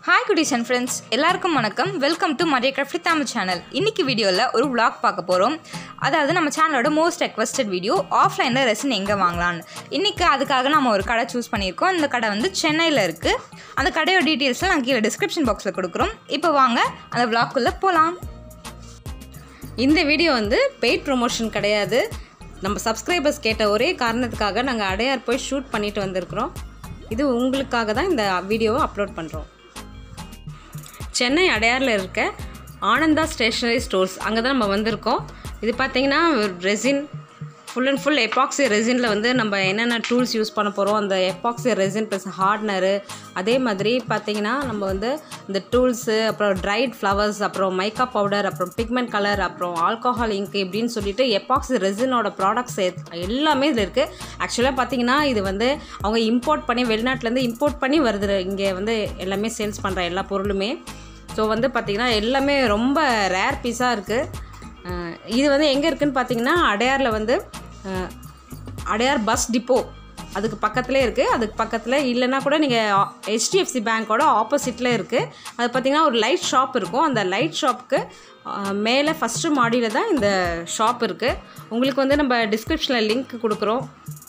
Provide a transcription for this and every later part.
Hi goodies and friends, எல்லாருக்கும் வணக்கம். Welcome to Mariya craft Tamil channel. இன்னைக்கு வீடியோவில் ஒரு vlog பார்க்க போகிறோம். அதாவது நம்ம சேனலோட மோஸ்ட் ரெக்வஸ்டட் வீடியோ ஆஃப்லைனில் ரெசின் எங்கே வாங்கலான்னு. இன்றைக்கி அதுக்காக நம்ம ஒரு கடை சூஸ் பண்ணியிருக்கோம். இந்த கடை வந்து சென்னையில் இருக்குது. அந்த கடையோட டீட்டெயில்ஸ்லாம் நான் கீழே டிஸ்கிரிப்ஷன் பாக்ஸில் கொடுக்குறோம். இப்போ வாங்க அந்த vlogக்குள்ளே போகலாம். இந்த வீடியோ வந்து பெய்ட் ப்ரொமோஷன் கிடையாது. நம்ம சப்ஸ்கிரைபர்ஸ் கேட்ட ஒரே காரணத்துக்காக நாங்கள் அடையார் போய் ஷூட் பண்ணிட்டு வந்திருக்கிறோம். இது உங்களுக்காக தான் இந்த வீடியோவை அப்லோட் பண்ணுறோம். சென்னை அடையாரில் இருக்க ஆனந்தா ஸ்டேஷ்னரி ஸ்டோர்ஸ் அங்கே தான் நம்ம வந்திருக்கோம். இது பார்த்திங்கன்னா resin full and full epoxy ரெசினில் வந்து நம்ம என்னென்ன டூல்ஸ் யூஸ் பண்ண போகிறோம், அந்த எபாக்சி ரெசின் ப்ளஸ் ஹார்ட்னரு, அதே மாதிரி பார்த்திங்கன்னா நம்ம வந்து இந்த டூல்ஸு, அப்புறம் ட்ரைட் ஃப்ளவர்ஸ், அப்புறம் மைக்கா பவுடர், அப்புறம் பிக்மெண்ட் கலர், அப்புறம் ஆல்கஹால் இங்க் இப்படின்னு சொல்லிட்டு எபாக்சி ரெசினோட ப்ராடக்ட்ஸ் எல்லாமே இதில் இருக்குது. ஆக்சுவலாக பார்த்திங்கன்னா இது வந்து அவங்க இம்போர்ட் பண்ணி வெளிநாட்டிலேருந்து இம்போர்ட் பண்ணி வருது. இங்கே வந்து எல்லாமே சேல்ஸ் பண்ணுற எல்லா பொருளுமே. ஸோ வந்து பார்த்திங்கன்னா எல்லாமே ரொம்ப ரேர் பீஸாக இருக்குது. இது வந்து எங்கே இருக்குதுன்னு பார்த்தீங்கன்னா அடையாரில் வந்து அடையார் பஸ் டிப்போ அதுக்கு பக்கத்துலேயே இருக்குது. அதுக்கு பக்கத்தில் இல்லைன்னா கூட நீங்கள் HDFC பேங்க்கோட ஆப்போசிட்டில் இருக்குது. அது பார்த்திங்கன்னா ஒரு லைட் ஷாப் இருக்கும். அந்த லைட் ஷாப்புக்கு மேலே ஃபஸ்ட்டு மாடியில் தான் இந்த ஷாப் இருக்குது. உங்களுக்கு வந்து நம்ம டிஸ்கிரிப்ஷனில் லிங்க் கொடுக்குறோம்.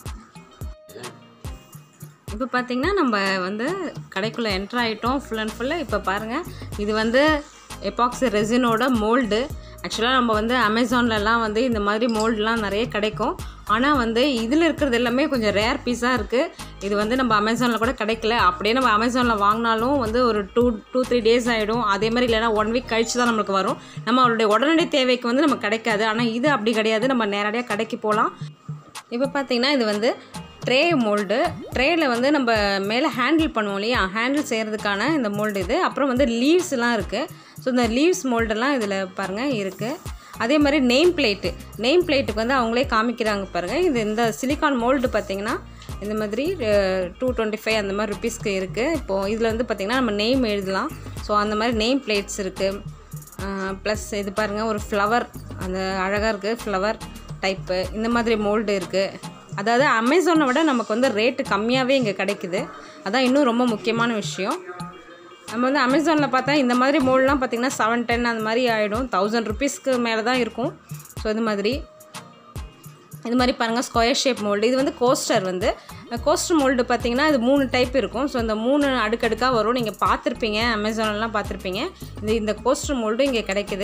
இப்போ பார்த்திங்கன்னா நம்ம வந்து கடைக்குள்ளே என்ட்ரு ஆகிட்டோம் ஃபுல் அண்ட் ஃபுல்லாக. இப்போ பாருங்கள், இது வந்து எபாக்சி ரெசினோட மோல்டு. ஆக்சுவலாக நம்ம வந்து அமேசான்லலாம் வந்து இந்த மாதிரி மோல்டுலாம் நிறைய கிடைக்கும். ஆனால் வந்து இதில் இருக்கிறது எல்லாமே கொஞ்சம் ரேர் பீஸாக இருக்குது. இது வந்து நம்ம அமேசானில் கூட கிடைக்கல. அப்படியே நம்ம அமேசானில் வாங்கினாலும் வந்து ஒரு 2-3 டேஸ் ஆகிடும். அதே மாதிரி இல்லைனா 1 வீக் கழித்து தான் நம்மளுக்கு வரும். நம்மளுடைய உடனடி தேவைக்கு வந்து நமக்கு கிடைக்காது. ஆனால் இது அப்படி கிடையாது, நம்ம நேரடியாக கடைக்கு போகலாம். இப்போ பார்த்திங்கன்னா இது வந்து ட்ரே மோல்டு. ட்ரேயில் வந்து நம்ம மேலே ஹேண்டில் பண்ணுவோம் இல்லையா, ஹேண்டில் செய்கிறதுக்கான இந்த மோல்டு இது. அப்புறம் வந்து லீவ்ஸ்லாம் இருக்குது. ஸோ இந்த லீவ்ஸ் மோல்டெல்லாம் இதில் பாருங்கள் இருக்குது. அதே மாதிரி நெய்ம் பிளேட்டுக்கு வந்து அவங்களே காமிக்கிறாங்க பாருங்கள். இந்த சிலிக்கான் மோல்டு பார்த்திங்கன்னா இந்த மாதிரி 225 அந்த மாதிரி ருப்பீஸ்க்கு இருக்குது. இப்போது இதில் வந்து பார்த்திங்கன்னா நம்ம நெய்ம் எழுதலாம். ஸோ அந்த மாதிரி நெய்ம் பிளேட்ஸ் இருக்குது. ப்ளஸ் இது பாருங்கள், ஒரு ஃப்ளவர், அந்த அழகாக இருக்குது ஃப்ளவர் டைப்பு. இந்த மாதிரி மோல்டு இருக்குது. அதாவது அமேசானை விட நமக்கு வந்து ரேட்டு கம்மியாகவே இங்கே கிடைக்குது. அதான் இன்னும் ரொம்ப முக்கியமான விஷயம். நம்ம வந்து அமேசானில் பார்த்தா இந்த மாதிரி மோல்டெலாம் பார்த்திங்கன்னா 710 அந்த மாதிரி ஆகிடும். 1000 ருப்பீஸ்க்கு மேலே தான் இருக்கும். ஸோ இது மாதிரி பாருங்கள், ஸ்கொயர் ஷேப் மோல்டு. இது வந்து கோஸ்டர் மோல்டு பார்த்திங்கன்னா இது 3 டைப் இருக்கும். ஸோ இந்த 3 அடுக்கடுக்காக வரும். நீங்கள் பார்த்துருப்பீங்க, அமேசான்லாம் பார்த்துருப்பீங்க. இந்த கோஸ்டர் மோல்டு இங்கே கிடைக்குது.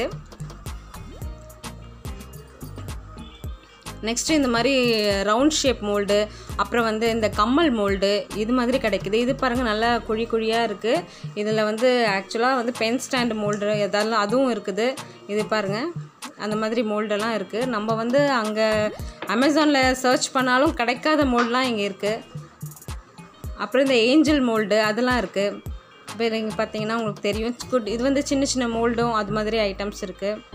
நெக்ஸ்ட்டு இந்த மாதிரி ரவுண்ட் ஷேப் மோல்டு, அப்புறம் வந்து இந்த கம்மல் மோல்டு, இது மாதிரி கிடைக்குது. இது பாருங்கள், நல்லா குழியாக இருக்குது. இதில் வந்து ஆக்சுவலாக வந்து பென் ஸ்டாண்ட் மோல்டு எதாலும் அதுவும் இருக்குது. இது பாருங்கள், அந்த மாதிரி மோல்டெல்லாம் இருக்குது. நம்ம வந்து அங்கே அமேசானில் சர்ச் பண்ணாலும் கிடைக்காத மோல்டெலாம் இங்கே இருக்குது. அப்புறம் இந்த ஏஞ்சல் மோல்டு அதெல்லாம் இருக்குது. இப்போ நீங்கள் பார்த்தீங்கன்னா உங்களுக்கு தெரியும். இது வந்து சின்ன சின்ன மோல்டும் அது மாதிரி ஐட்டம்ஸ் இருக்குது.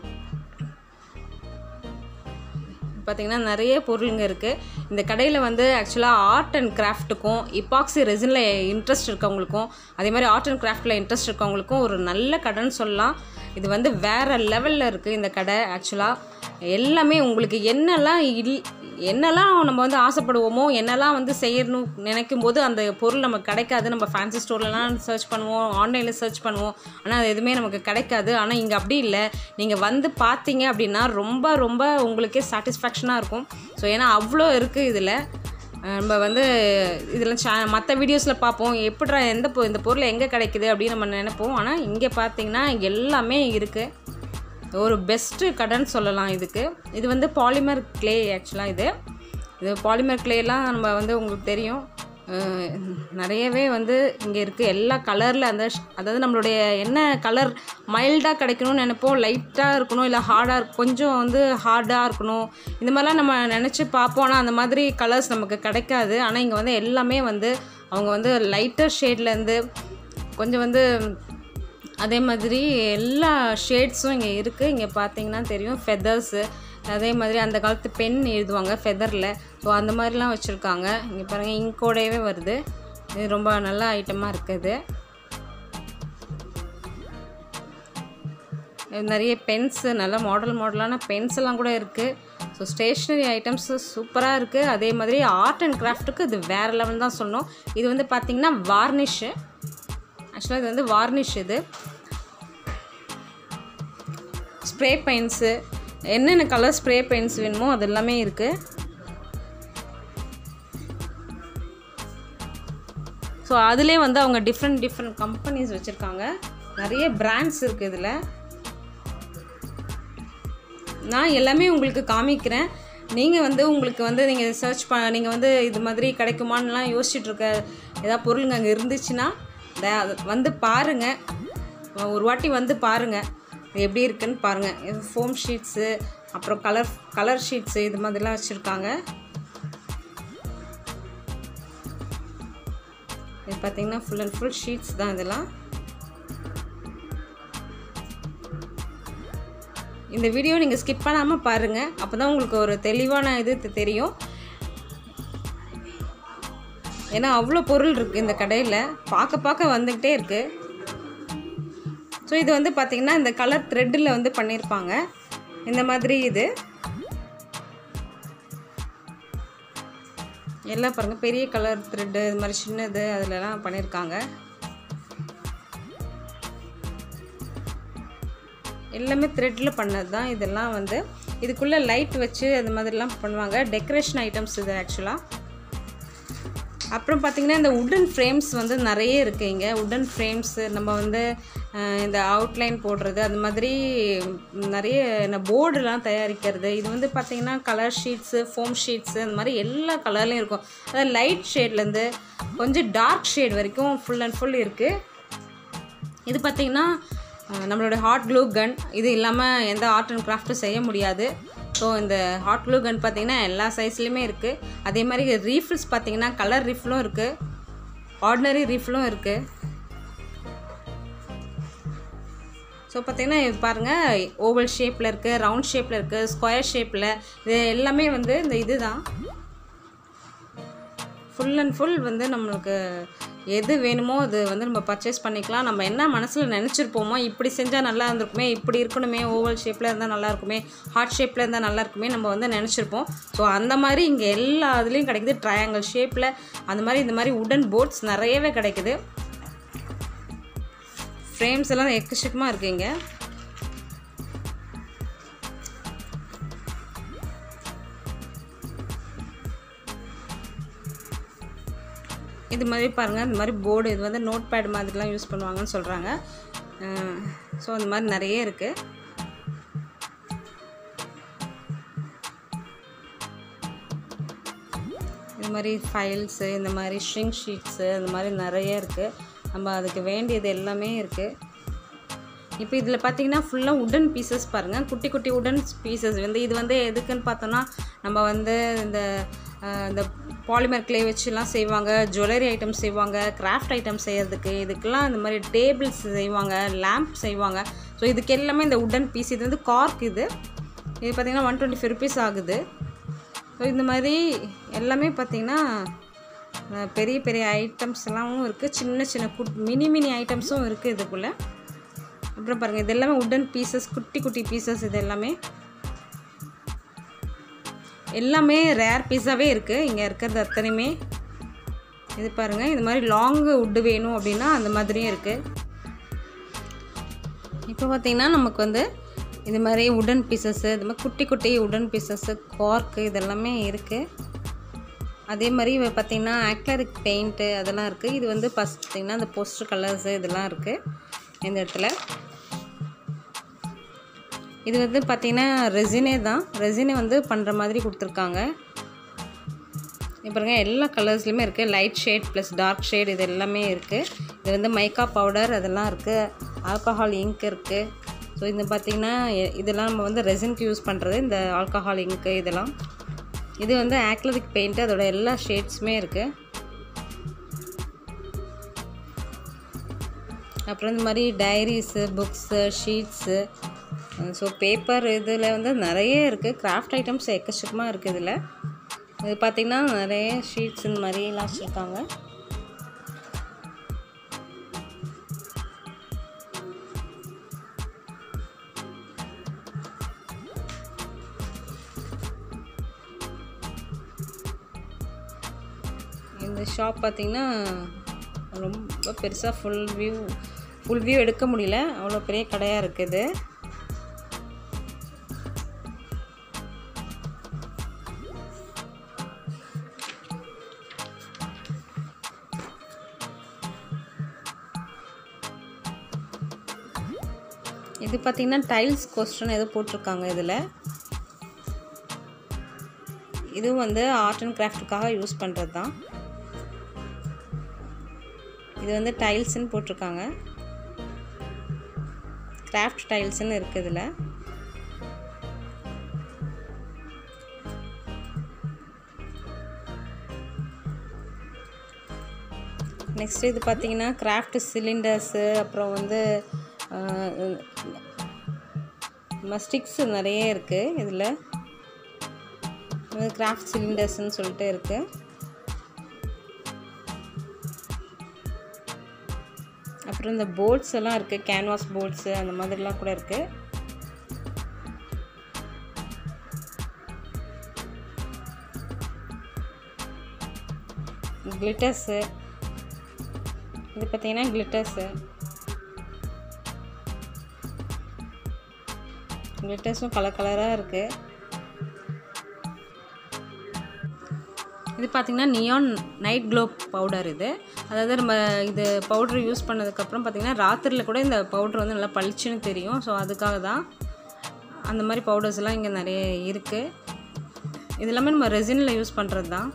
பார்த்திங்கன்னா நிறைய பொருளுங்க இருக்குது. இந்த கடையில் வந்து ஆக்சுவலாக ஆர்ட் அண்ட் கிராஃப்ட்டுக்கும் எபாக்சி ரெசினில் இன்ட்ரெஸ்ட் இருக்கவங்களுக்கும், அதே மாதிரி ஆர்ட் அண்ட் கிராஃப்டில் இன்ட்ரெஸ்ட் இருக்கவங்களுக்கும் ஒரு நல்ல கடைன்னு சொல்லலாம். இது வந்து வேறு லெவலில் இருக்குது இந்த கடை. ஆக்சுவலாக எல்லாமே உங்களுக்கு என்னெல்லாம் நம்ம வந்து ஆசைப்படுவோமோ, என்னெல்லாம் வந்து செய்யணும் நினைக்கும் போது அந்த பொருள் நமக்கு கிடைக்காது. நம்ம ஃபேன்சி ஸ்டோர்லலாம் சர்ச் பண்ணுவோம், ஆன்லைனில் சர்ச் பண்ணுவோம், ஆனால் அது எதுவுமே நமக்கு கிடைக்காது. ஆனால் இங்கே அப்படி இல்லை. நீங்கள் வந்து பார்த்தீங்க அப்படின்னா ரொம்ப ரொம்ப உங்களுக்கே சாட்டிஸ்ஃபேக்ஷனாக இருக்கும். ஸோ ஏன்னா அவ்வளோ இருக்குது இதில். நம்ம வந்து இதில் மற்ற வீடியோஸில் பார்ப்போம், எப்படிடா இந்த பொருள் எங்கே கிடைக்குது அப்படின்னு நம்ம நினைப்போம். ஆனால் இங்கே பார்த்தீங்கன்னா எல்லாமே இருக்குது. ஒரு பெஸ்ட்டு கடைன்னு சொல்லலாம் இதுக்கு. இது வந்து பாலிமர் கிளே. ஆக்சுவலாக இது பாலிமர் கிளேலாம் நம்ம வந்து உங்களுக்கு தெரியும் நிறையவே வந்து இங்கே இருக்குது. எல்லா கலரில் அதாவது நம்மளுடைய என்ன கலர் மைல்டாக கிடைக்கணும்னு நினைப்போம், லைட்டாக இருக்கணும், இல்லை கொஞ்சம் வந்து ஹார்டாக இருக்கணும், இந்த மாதிரிலாம் நம்ம நினச்சி பார்ப்போம். ஆனால் அந்த மாதிரி கலர்ஸ் நமக்கு கிடைக்காது. ஆனால் இங்கே வந்து எல்லாமே வந்து அவங்க வந்து லைட்டர் ஷேட்லேருந்து கொஞ்சம் வந்து அதே மாதிரி எல்லா ஷேட்ஸும் இங்கே இருக்குது. இங்கே பார்த்தீங்கன்னா தெரியும், ஃபெதர்ஸு, அதே மாதிரி அந்த காலத்து பென் எழுதுவாங்க ஃபெதரில். ஸோ அந்த மாதிரிலாம் வச்சுருக்காங்க. இங்கே பாருங்கள், இங்கோடையவே வருது. இது ரொம்ப நல்ல ஐட்டமாக இருக்குது. நிறைய பென்ஸு, நல்ல மாடலான பென்ஸ் எல்லாம் கூட இருக்குது. ஸோ ஸ்டேஷ்னரி ஐட்டம்ஸு சூப்பராக இருக்குது. அதே மாதிரி ஆர்ட் அண்ட் கிராஃப்ட்டுக்கு இது வேறு லெவல் தான் சொல்லணும். இது வந்து பார்த்திங்கன்னா வார்னிஷு. ஆக்சுவலாக இது வந்து வார்னிஷ். இது ஸ்ப்ரே பெயிண்ட்ஸு, என்னென்ன கலர் ஸ்ப்ரே பெயிண்ட்ஸ் வேணுமோ அது எல்லாமே இருக்குது. ஸோ அதிலே வந்து அவங்க டிஃப்ரெண்ட் கம்பெனிஸ் வச்சுருக்காங்க. நிறைய பிராண்ட்ஸ் இருக்குது இதில். நான் எல்லாமே உங்களுக்கு காமிக்கிறேன். நீங்கள் வந்து உங்களுக்கு வந்து நீங்கள் சர்ச் நீங்கள் வந்து இது மாதிரி கிடைக்குமான்லாம் யோசிச்சுட்ருக்க ஏதாவது பொருளுங்க அங்கே இருந்துச்சுன்னா வந்து பாருங்கள். ஒரு வாட்டி வந்து பாருங்கள் எப்படி இருக்குன்னு பாருங்கள். இது ஃபோம் ஷீட்ஸு, அப்புறம் கலர் ஷீட்ஸு, இது மாதிரிலாம் வச்சுருக்காங்க. இது பார்த்திங்கன்னா ஃபுல் அண்ட் ஃபுல் ஷீட்ஸ் தான் இதெல்லாம். இந்த வீடியோ நீங்கள் ஸ்கிப் பண்ணாமல் பாருங்கள். அப்போ தான் உங்களுக்கு ஒரு தெளிவான இது தெரியும். ஏன்னா அவ்வளோ பொருள் இருக்குது இந்த கடையில், பார்க்க வந்துக்கிட்டே இருக்குது. ஸோ இது வந்து பார்த்திங்கன்னா இந்த கலர் த்ரெட்டில் வந்து பண்ணியிருப்பாங்க இந்த மாதிரி. இது எல்லாம் பாருங்கள், பெரிய கலர் த்ரெட்டு, இது மாதிரி சின்னது அதிலலாம் பண்ணியிருக்காங்க. எல்லாமே த்ரெட்டில் பண்ணது தான் இதெல்லாம். வந்து இதுக்குள்ளே லைட் வச்சு அது மாதிரிலாம் பண்ணுவாங்க. டெக்கரேஷன் ஐட்டம்ஸ் இது ஆக்சுவலாக. அப்புறம் பார்த்திங்கன்னா இந்த உட்டன் ஃப்ரேம்ஸ் வந்து நிறைய இருக்குது இங்கே. உட்டன் ஃப்ரேம்ஸு நம்ம வந்து இந்த அவுட்லைன் போடுறது, அது மாதிரி நிறைய போர்டுலாம் தயாரிக்கிறது. இது வந்து பார்த்திங்கன்னா கலர் ஷீட்ஸு, ஃபோம் ஷீட்ஸு, அந்த மாதிரி எல்லா கலர்லேயும் இருக்கும். அதாவது லைட் ஷேட்லேருந்து கொஞ்சம் டார்க் ஷேட் வரைக்கும் ஃபுல் அண்ட் ஃபுல் இருக்குது. இது பார்த்திங்கன்னா நம்மளோட ஹாட் க்ளூ கன். இது இல்லாமல் எந்த ஆர்ட் அண்ட் கிராஃப்ட்டும் செய்ய முடியாது. ஸோ இந்த ஹாட் க்ளூ கன் பார்த்திங்கன்னா எல்லா சைஸ்லேயுமே இருக்குது. அதே மாதிரி ரீஃபில்ஸ் பார்த்திங்கன்னா கலர் ரீஃபிலும் இருக்குது, ஆர்டினரி ரீஃபிலும் இருக்குது. ஸோ பார்த்திங்கன்னா இது பாருங்கள், ஓவல் ஷேப்பில் இருக்குது, ரவுண்ட் ஷேப்பில் இருக்குது, ஸ்கொயர் ஷேப்பில். இது எல்லாமே வந்து இந்த இது தான் ஃபுல் அண்ட் ஃபுல். வந்து நம்மளுக்கு எது வேணுமோ அது வந்து நம்ம பர்ச்சேஸ் பண்ணிக்கலாம். நம்ம என்ன மனசில் நினச்சிருப்போமோ, இப்படி செஞ்சால் நல்லா இருந்திருக்குமே, இப்படி இருக்கணுமே, ஓவல் ஷேப்பில் இருந்தால் நல்லா இருக்குமே, ஹார்ட் ஷேப்பில் இருந்தால் நல்லா இருக்குமே, நம்ம வந்து நினச்சிருப்போம். ஸோ அந்த மாதிரி இங்கே எல்லா இதுலேயும் கிடைக்குது. ட்ரையாங்கிள் ஷேப்பில் அந்த மாதிரி இந்த மாதிரி உடன் போர்ட்ஸ் நிறையவே கிடைக்குது. ஃப்ரேம்ஸ் எல்லாம் எக்கச்சக்கமாக இருக்குது இங்கே. இது மாதிரி பாருங்கள், இந்த மாதிரி போர்டு, இது வந்து நோட் பேட் மாதிரிலாம் யூஸ் பண்ணுவாங்கன்னு சொல்கிறாங்க. ஸோ அந்த மாதிரி நிறைய இருக்குது. இது மாதிரி ஃபைல்ஸு, இந்த மாதிரி ஷ்ரிங்க் ஷீட்ஸு, அந்த மாதிரி நிறைய இருக்குது. நம்ம அதுக்கு வேண்டியது எல்லாமே இருக்குது. இப்போ இதில் பார்த்திங்கன்னா ஃபுல்லாக உடன் பீசஸ் பாருங்கள், குட்டி குட்டி உடன் பீசஸ். வந்து இது வந்து எதுக்குன்னு பார்த்தோன்னா, நம்ம வந்து இந்த பாலிமர் கிளே வச்சுலாம் செய்வாங்க, ஜுவல்லரி ஐட்டம்ஸ் செய்வாங்க, கிராஃப்ட் ஐட்டம் செய்கிறதுக்கு. இதுக்கெல்லாம் இந்த மாதிரி டேபிள்ஸ் செய்வாங்க, லேம்ப் செய்வாங்க. ஸோ இதுக்கு எல்லாமே இந்த உடன் பீஸ். இது வந்து கார்க். இது பார்த்திங்கன்னா 125 rupees ஆகுது. ஸோ இந்த மாதிரி எல்லாமே பார்த்திங்கன்னா பெரிய பெரிய ஐட்டம்ஸ் எல்லாமும் இருக்குது, சின்ன சின்ன மினி ஐட்டம்ஸும் இருக்குது இதுக்குள்ளே. அப்புறம் பாருங்கள், இது எல்லாமே உடன் பீசஸ், குட்டி குட்டி பீசஸ். இது எல்லாமே ரேர் பீஸாகவே இருக்குது இங்கே இருக்கிறது அத்தனையுமே. இது பாருங்கள், இது மாதிரி லாங் உட்டு வேணும் அப்படின்னா அந்த மாதிரியும் இருக்குது. இப்போ பார்த்திங்கன்னா நமக்கு வந்து இது மாதிரி உடன் பீசஸ்ஸு, இது மாதிரி குட்டி குட்டி உடன் பீசஸ்ஸு, கார்க்கு, இதெல்லாமே இருக்குது. அதே மாதிரி பார்த்திங்கன்னா ஆக்ரிலிக் பெயிண்ட்டு அதெல்லாம் இருக்குது. இது வந்து பார்த்திங்கன்னா இந்த போஸ்டர் கலர்ஸு இதெல்லாம் இருக்குது இந்த இடத்துல. இது வந்து பார்த்திங்கன்னா ரெசினே தான், ரெசினே வந்து பண்ணுற மாதிரி கொடுத்துருக்காங்க. பாருங்க, எல்லா கலர்ஸ்லையுமே இருக்குது. Light shade plus dark shade இது எல்லாமே இருக்குது. இது வந்து மைக்கா பவுடர் அதெல்லாம் இருக்குது, ஆல்கஹால் இங்க் இருக்குது. ஸோ இது பார்த்திங்கன்னா இதெல்லாம் நம்ம வந்து ரெசினுக்கு யூஸ் பண்ணுறது, இந்த ஆல்கஹால் இங்க்கு இதெல்லாம். இது வந்து ஆக்ரிலிக் பெயிண்ட்டு, அதோட எல்லா ஷேட்ஸுமே இருக்குது. அப்புறம் இந்த மாதிரி diaries, books, sheets, so paper இதில் வந்து நிறைய இருக்குது. கிராஃப்ட் ஐட்டம்ஸ் எக்கச்சக்கமாக இருக்குது இதில். இது பார்த்திங்கன்னா நிறைய ஷீட்ஸ் இந்த மாதிரிலாம் வச்சுருக்காங்க. இந்த ஷாப் பார்த்திங்கன்னா ரொம்ப பெருசாக ஃபுல் வியூ எடுக்க முடியல, அவ்வளோ பெரிய கடையாக இருக்குது. இது பார்த்திங்கன்னா டைல்ஸ் கொஸ்டின் ஏதோ போட்டிருக்காங்க இதில். இதுவும் வந்து ஆர்ட் அண்ட் கிராஃப்டுக்காக யூஸ் பண்ணுறது தான். இது வந்து டைல்ஸ்ன்னு போட்டிருக்காங்க, கிராஃப்ட் டைல்ஸ்ன்னு இருக்குது இதில். நெக்ஸ்ட் இது பார்த்திங்கன்னா கிராஃப்ட் சிலிண்டர்ஸு, அப்புறம் வந்து ஸ்டிக்ஸ் நிறைய இருக்குது இதில். கிராஃப்ட் சிலிண்டர்ஸ்ன்னு சொல்லிட்டு இருக்குது. அப்புறம் இந்த போர்ட்ஸ் எல்லாம் இருக்குது, கேன்வாஸ் போர்ட்ஸு அந்த மாதிரிலாம் கூட இருக்குது. கிளிட்டர்ஸு, இது பார்த்திங்கன்னா கிளிட்டர்ஸும் கலராக இருக்குது. இது பார்த்திங்கன்னா நியான் நைட் க்ளோ பவுடர். இது அதாவது நம்ம இது பவுட்ரு யூஸ் பண்ணதுக்கப்புறம் பார்த்திங்கன்னா ராத்திரியில் கூட இந்த பவுட்ரு வந்து நல்லா பளிச்சுன்னு தெரியும். ஸோ அதுக்காக தான் அந்த மாதிரி பவுடர்ஸ்லாம் இங்கே நிறைய இருக்குது. இது எல்லாமே நம்ம ரெசினில் யூஸ் பண்ணுறது தான்.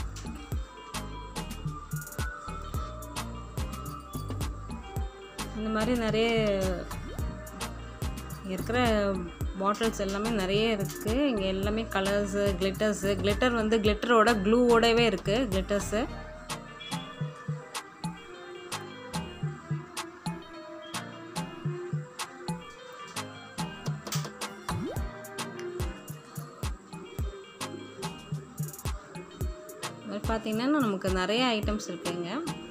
இந்த மாதிரி நிறைய இருக்கிற பாட்டில்ஸ் எல்லாமே நிறைய இருக்குது இங்கே. எல்லாமே கலர்ஸு, கிளிட்டர் வந்து கிளிட்டரோட க்ளூவோடவே இருக்குது கிளிட்டர்ஸு. பார்த்திங்கன்னா நமக்கு நிறைய ஐட்டம்ஸ் இருக்குங்க.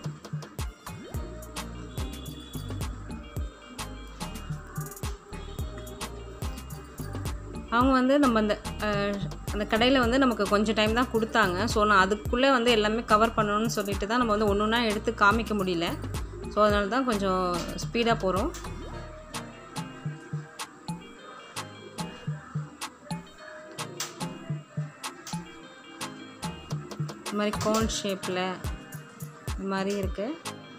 அவங்க வந்து நம்ம அந்த கடையில் வந்து நமக்கு கொஞ்சம் டைம் தான் கொடுத்தாங்க. ஸோ நான் அதுக்குள்ளே வந்து எல்லாமே கவர் பண்ணணும்னு சொல்லிட்டு தான் நம்ம வந்து ஒன்று ஒன்றா எடுத்து காமிக்க முடியல. ஸோ அதனால தான் கொஞ்சம் ஸ்பீடாக போகிறோம். இந்த மாதிரி கோன் ஷேப்பில் இந்த மாதிரி இருக்குது.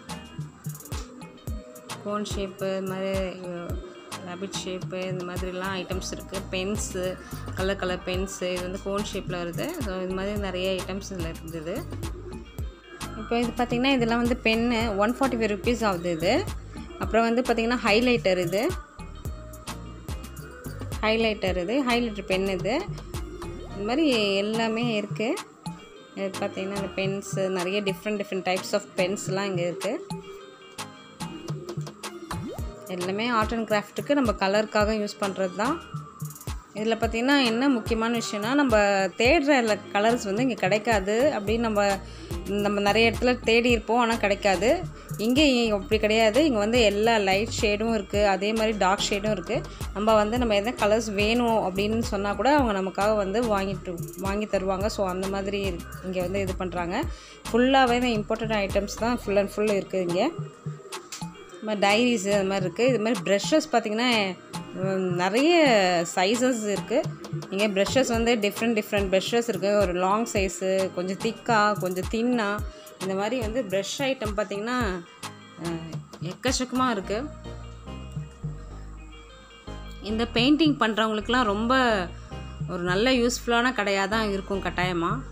கோன் ஷேப்பு, இது மாதிரி ரேபிட் ஷேப்பு, இந்த மாதிரிலாம் ஐட்டம்ஸ் இருக்குது. பென்ஸு, கலர் பென்ஸு, இது வந்து கோன் ஷேப்பில் வருது. ஸோ இது மாதிரி நிறைய ஐட்டம்ஸ் இதில் இருந்தது. இப்போ இது பார்த்திங்கன்னா இதெல்லாம் வந்து பென்னு 145 ருபீஸ் ஆகுது இது. அப்புறம் வந்து பார்த்திங்கன்னா ஹைலைட்டர் பென் இது. இந்த மாதிரி எல்லாமே இருக்குது. இது பார்த்திங்கன்னா இந்த பென்ஸு நிறைய டிஃப்ரெண்ட் டைப்ஸ் ஆஃப் பென்ஸ்லாம் இங்கே இருக்குது. எல்லாமே ஆர்ட் அண்ட் கிராஃப்ட்டுக்கு நம்ம கலருக்காக யூஸ் பண்ணுறது தான். இதில் பார்த்திங்கன்னா என்ன முக்கியமான விஷயம்னா, நம்ம தேடுற கலர்ஸ் வந்து இங்கே கிடைக்காது. அப்படின்னு நம்ம நிறைய இடத்துல தேடி இருப்போம், ஆனால் கிடைக்காது. இங்கே அப்படி கிடையாது. இங்கே வந்து எல்லா லைட் ஷேடும் இருக்குது, அதே மாதிரி டார்க் ஷேடும் இருக்குது. நம்ம எந்த கலர்ஸ் வேணும் அப்படின்னு சொன்னால் கூட அவங்க நமக்காக வந்து வாங்கி தருவாங்க. ஸோ அந்த மாதிரி இங்கே வந்து இது பண்ணுறாங்க. ஃபுல்லாகவே இந்த இம்பார்ட்டண்ட் ஐட்டம்ஸ் தான் ஃபுல் அண்ட் ஃபுல் இருக்குது இங்கே. இது மாதிரி டைரிஸு அது மாதிரி இருக்குது. இது மாதிரி ப்ரெஷ்ஷஸ் பார்த்திங்கன்னா நிறைய சைஸஸ் இருக்குது. இங்கே ப்ரெஷ்ஷஸ் வந்து டிஃப்ரெண்ட் ப்ரெஷ்ஷஸ் இருக்குது. ஒரு லாங் சைஸு, கொஞ்சம் திக்காக, கொஞ்சம் தின்னாக, இந்த மாதிரி வந்து ப்ரெஷ் ஐட்டம் பார்த்திங்கன்னா எக்கச்சக்கமாக இருக்குது. இந்த பெயிண்டிங் பண்ணுறவங்களுக்குலாம் ரொம்ப ஒரு நல்ல யூஸ்ஃபுல்லான கடையாக தான் இருக்கும் கட்டாயமாக.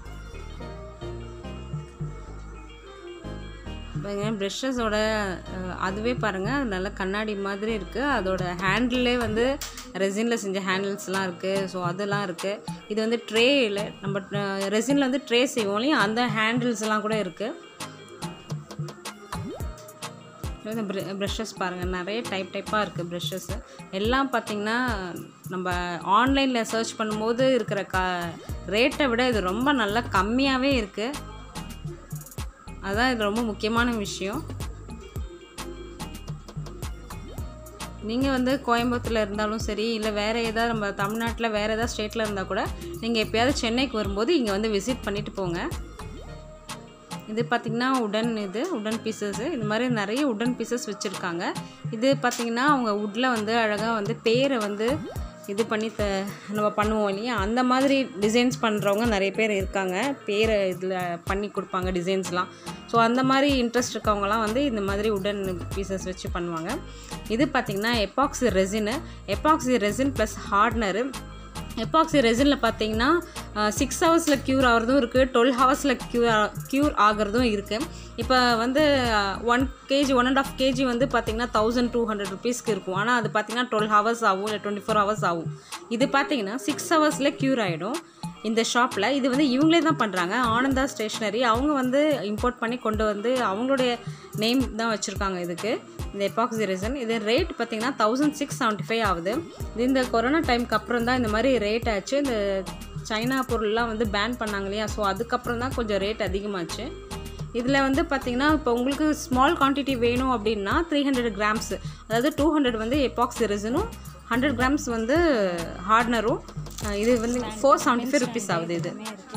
ப்ரெஷ்ஷஸோட அதுவே பாருங்கள், அது நல்ல கண்ணாடி மாதிரி இருக்குது. அதோட ஹேண்டிலே வந்து ரெசினில் செஞ்ச ஹேண்டில்ஸ்லாம் இருக்குது. ஸோ அதெல்லாம் இருக்குது. இது வந்து ட்ரேயில் நம்ம ரெசினில் வந்து ட்ரே செய்வோம் இல்லையா, அந்த ஹேண்டில்ஸ்லாம் கூட இருக்குது. இந்த ப்ரெஷ்ஷஸ் பாருங்கள், நிறைய டைப்பாக இருக்குது ப்ரெஷ்ஷஸ்ஸு. எல்லாம் பார்த்திங்கன்னா நம்ம ஆன்லைனில் சர்ச் பண்ணும்போது இருக்கிற ரேட்டை விட இது ரொம்ப நல்லா கம்மியாகவே இருக்குது. அதுதான் இது ரொம்ப முக்கியமான விஷயம். நீங்கள் வந்து கோயம்புத்தூரில் இருந்தாலும் சரி, இல்லை வேறு ஏதாவது நம்ம தமிழ்நாட்டில் வேறு ஏதாவது ஸ்டேட்டில் இருந்தால் கூட நீங்கள் எப்போயாவது சென்னைக்கு வரும்போது இங்கே வந்து விசிட் பண்ணிவிட்டு போங்க. இது பார்த்திங்கன்னா உடன் பீசஸ்ஸு இந்த மாதிரி நிறைய உடன் பீசஸ் வச்சுருக்காங்க. இது பார்த்திங்கன்னா அவங்க வுட்டில் வந்து அழகாக வந்து பேரை வந்து இது பண்ணி நம்ம பண்ணுவோம் இல்லையா, அந்த மாதிரி டிசைன்ஸ் பண்ணுறவங்க நிறைய பேர் இருக்காங்க. பேரை இதில் பண்ணி கொடுப்பாங்க டிசைன்ஸ்லாம். ஸோ அந்த மாதிரி இன்ட்ரெஸ்ட் இருக்கவங்கலாம் வந்து இந்த மாதிரி உடன் பீசஸ் வச்சு பண்ணுவாங்க. இது பார்த்திங்கன்னா epoxy resin plus hardener. Epoxy ரெசினில் பார்த்தீங்கன்னா 6 ஹவர்ஸில் க்யூர் ஆகிறதும் இருக்குது, 12 ஹவர்ஸில் க்யூர் ஆகிறதும் இருக்குது. இப்போ வந்து 1 kg 1.5 kg வந்து பார்த்திங்கன்னா 1200 rupeesக்கு இருக்கும். ஆனால் அது பார்த்திங்கன்னா 12 ஹவர்ஸ் ஆகும், இல்லை 24 ஹவர்ஸ் ஆகும். இது பார்த்திங்கன்னா 6 ஹவர்ஸில் க்யூர் ஆகிடும் இந்த ஷாப்பில். இது வந்து இவங்களே தான் பண்ணுறாங்க, ஆனந்தா ஸ்டேஷ்னரி. அவங்க வந்து இம்போர்ட் பண்ணி கொண்டு வந்து அவங்களுடைய நேம் தான் வச்சுருக்காங்க இதுக்கு, இந்த எப்பாக்சி ரெசின். இது ரேட் பார்த்திங்கன்னா 1675 ஆகுது. இது இந்த கொரோனா டைமுக்கு அப்புறம் தான் இந்த மாதிரி ரேட் ஆச்சு. இந்த சைனா பொருள்லாம் வந்து பேன் பண்ணாங்க இல்லையா, ஸோ அதுக்கப்புறம் தான் கொஞ்சம் ரேட் அதிகமாச்சு. இதில் வந்து பார்த்திங்கன்னா இப்போ உங்களுக்கு ஸ்மால் குவான்டிட்டி வேணும் அப்படின்னா 300 grams, அதாவது 200 வந்து எப்பாக்சி ரெசினும் 100 grams வந்து ஹார்ட்னரும். இது வந்து 475 rupees ஆகுது. இது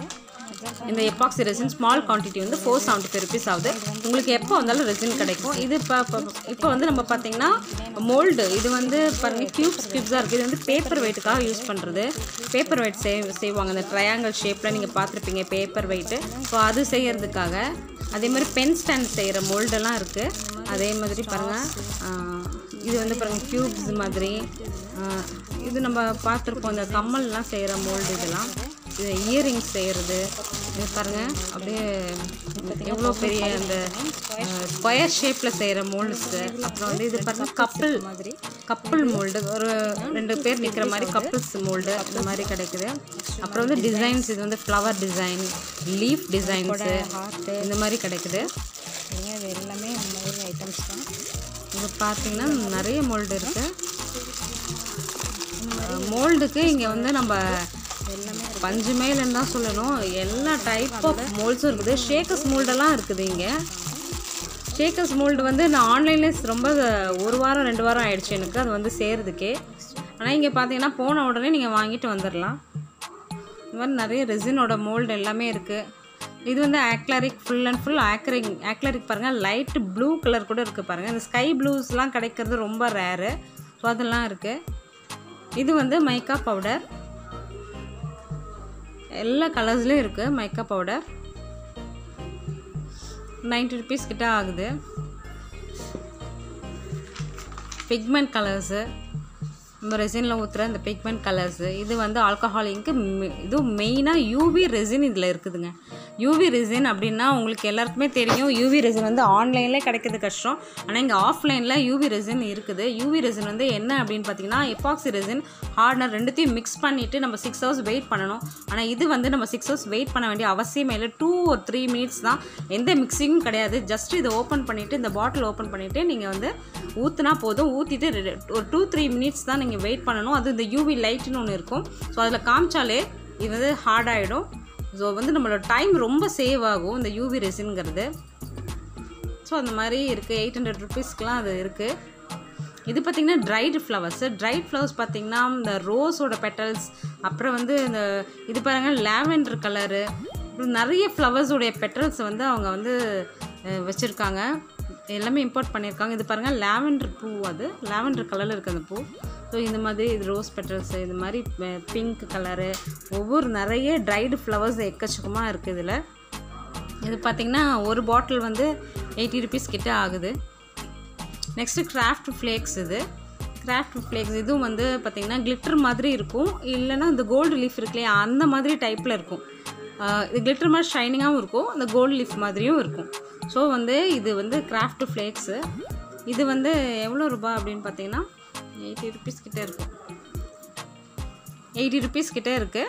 இந்த எப்பாக்சி ரெசின் ஸ்மால் குவான்டிட்டி வந்து 475 rupees ஆகுது. உங்களுக்கு எப்போ வந்தாலும் ரெசின் கிடைக்கும். இது இப்போ வந்து நம்ம பார்த்திங்கன்னா மோல்டு, இது வந்து பாருங்கள் க்யூப்ஸாக இருக்குது. இது வந்து பேப்பர் வெயிட்டுக்காக யூஸ் பண்ணுறது. பேப்பர் வெயிட் செய்வாங்க இந்த ட்ரையாங்கிள் ஷேப்பில், நீங்கள் பார்த்துருப்பீங்க பேப்பர் வெயிட்டு. ஸோ அது செய்கிறதுக்காக. அதே மாதிரி பென் ஸ்டாண்ட் செய்கிற மோல்டெல்லாம் இருக்குது. அதே மாதிரி பாருங்கள் இது வந்து பாருங்கள் க்யூப்ஸ் மாதிரி. இது நம்ம பார்த்துருப்போம் இந்த கம்மல்லாம் செய்கிற மோல்டு. இதெல்லாம் இது இயரிங்ஸ் செய்கிறது. இது பாருங்கள் அப்படியே எவ்வளோ பெரிய அந்த ஸ்கொயர் ஷேப்பில் செய்கிற மோல்ட்ஸு. அப்புறம் வந்து இது பாருங்கள் கப்பிள் மோல்டு, ஒரு 2 பேர் நிற்கிற மாதிரி கப்பிள்ஸ் மோல்டு இந்த மாதிரி கிடைக்குது. அப்புறம் வந்து டிசைன்ஸ், இது வந்து ஃப்ளவர் டிசைன், லீஃப் டிசைன்ஸு இந்த மாதிரி கிடைக்குது. இது எல்லாமே இந்த மாதிரி ஐட்டம்ஸ் தான். இது பார்த்திங்கன்னா நிறைய மோல்டு இருக்குது. மோல்டுக்கு இங்கே வந்து நம்ம எல்லாமே பஞ்சு மேலன்னு தான் சொல்லணும். எல்லா டைப் ஆஃப் மோல்ட்ஸும் இருக்குது. ஷேக்கர்ஸ் மோல்டெல்லாம் இருக்குது இங்கே. ஷேக்கர்ஸ் மோல்டு வந்து நான் ஆன்லைன்லேயே ரொம்ப 1 வாரம் 2 வாரம் ஆகிடுச்சு எனக்கு அது வந்து செய்கிறதுக்கே. ஆனால் இங்கே பார்த்தீங்கன்னா போன உடனே நீங்கள் வாங்கிட்டு வந்துடலாம். இந்த மாதிரி நிறைய ரெசினோட மோல்டு எல்லாமே இருக்குது. இது வந்து acrylic, full and full acrylic பாருங்கள். லைட் ப்ளூ கலர் கூட இருக்குது பாருங்கள். இந்த ஸ்கை ப்ளூஸ்லாம் கிடைக்கிறது ரொம்ப ரேரு. ஸோ அதெல்லாம் இருக்குது. இது வந்து மைக்கா பவுடர், எல்லா கலர்ஸ்லேயும் இருக்குது மைக்கா பவுடர். 90 rupees கிட்ட ஆகுது. பிக்மெண்ட் கலர்ஸு, நம்ம ரெசினில் ஊற்றுற இந்த பிக்மெண்ட் கலர்ஸு. இது வந்து ஆல்கஹால் இங்கு. இதுவும் மெயினாக யூவி ரெசின் இதில் இருக்குதுங்க. யூவி ரெசின் அப்படின்னா உங்களுக்கு எல்லாருக்குமே தெரியும். யூவி ரெசின் வந்து ஆன்லைனில் கிடைக்கிறது கஷ்டம். ஆனால் இங்கே ஆஃப்லைனில் யூவி ரெசின் இருக்குது. யூவி ரெசின் வந்து என்ன அப்படின்னு பார்த்தீங்கன்னா எப்பாக்சி ரெசின், ஹார்ட்னர் ரெண்டுத்தையும் மிக்ஸ் பண்ணிவிட்டு நம்ம 6 hours வெயிட் பண்ணணும். ஆனால் இது வந்து நம்ம 6 hours வெயிட் பண்ண வேண்டிய அவசியமே இல்லை. 2 or 3 minutes தான். எந்த மிக்சிங்கும் கிடையாது. ஜஸ்ட் இதை ஓப்பன் பண்ணிவிட்டு, இந்த பாட்டில் ஓப்பன் பண்ணிவிட்டு நீங்கள் வந்து ஊற்றுனா போதும். ஊற்றிட்டு ஒரு 2-3 minutes தான் நீங்கள் வெயிட் பண்ணணும். அது இந்த யூவி லைட்டுன்னு ஒன்று இருக்கும். ஸோ அதில் காமிச்சாலே இது வந்து ஹார்ட் ஆகிடும். ஸோ வந்து நம்மளோட டைம் ரொம்ப சேவ் ஆகும் இந்த யூவி ரெசின்ங்கிறது. ஸோ அந்த மாதிரி இருக்குது. 800 rupeesக்குலாம் அது இருக்குது. இது பார்த்திங்கன்னா ட்ரைடு ஃப்ளவர்ஸு. ட்ரைட் ஃப்ளவர்ஸ் பார்த்திங்கன்னா இந்த ரோஸோட பெட்டல்ஸ், அப்புறம் வந்து இந்த இது பாருங்கள் லாவெண்டர் கலரு, அப்புறம் நிறைய ஃப்ளவர்ஸோடைய பெட்டல்ஸ் வந்து அவங்க வந்து வச்சுருக்காங்க. எல்லாமே இம்போர்ட் பண்ணியிருக்காங்க. இது பாருங்கள் லாவெண்டர் பூ, அது லாவெண்டர் கலரில் இருக்குது அந்த பூ. ஸோ இந்த மாதிரி இது ரோஸ் பெட்டல்ஸு, இது மாதிரி பிங்க் கலரு, ஒவ்வொரு நிறைய ட்ரைடு ஃப்ளவர்ஸ் எக்கச்சக்கமாக இருக்குது இதில். இது பார்த்திங்கன்னா ஒரு பாட்டில் வந்து 80 rupees கிட்ட ஆகுது. Next craft flakes. இது கிராஃப்ட் ஃப்ளேக்ஸ் இதுவும் வந்து பார்த்திங்கன்னா கிளிட்டர் மாதிரி இருக்கும், இல்லைன்னா இந்த கோல்டு லீஃப் இருக்கு இல்லையா அந்த மாதிரி டைப்பில் இருக்கும். இது கிளிட்டர் மாதிரி ஷைனிங்காகவும் இருக்கும், இந்த கோல்டு லீஃப் மாதிரியும் இருக்கும். ஸோ வந்து இது வந்து கிராஃப்ட் ஃப்ளேக்ஸு. இது வந்து எவ்வளோ ரூபா அப்படின்னு பார்த்தீங்கன்னா 80 rupees கிட்டே இருக்கும். 80 rupees கிட்டே இருக்குது.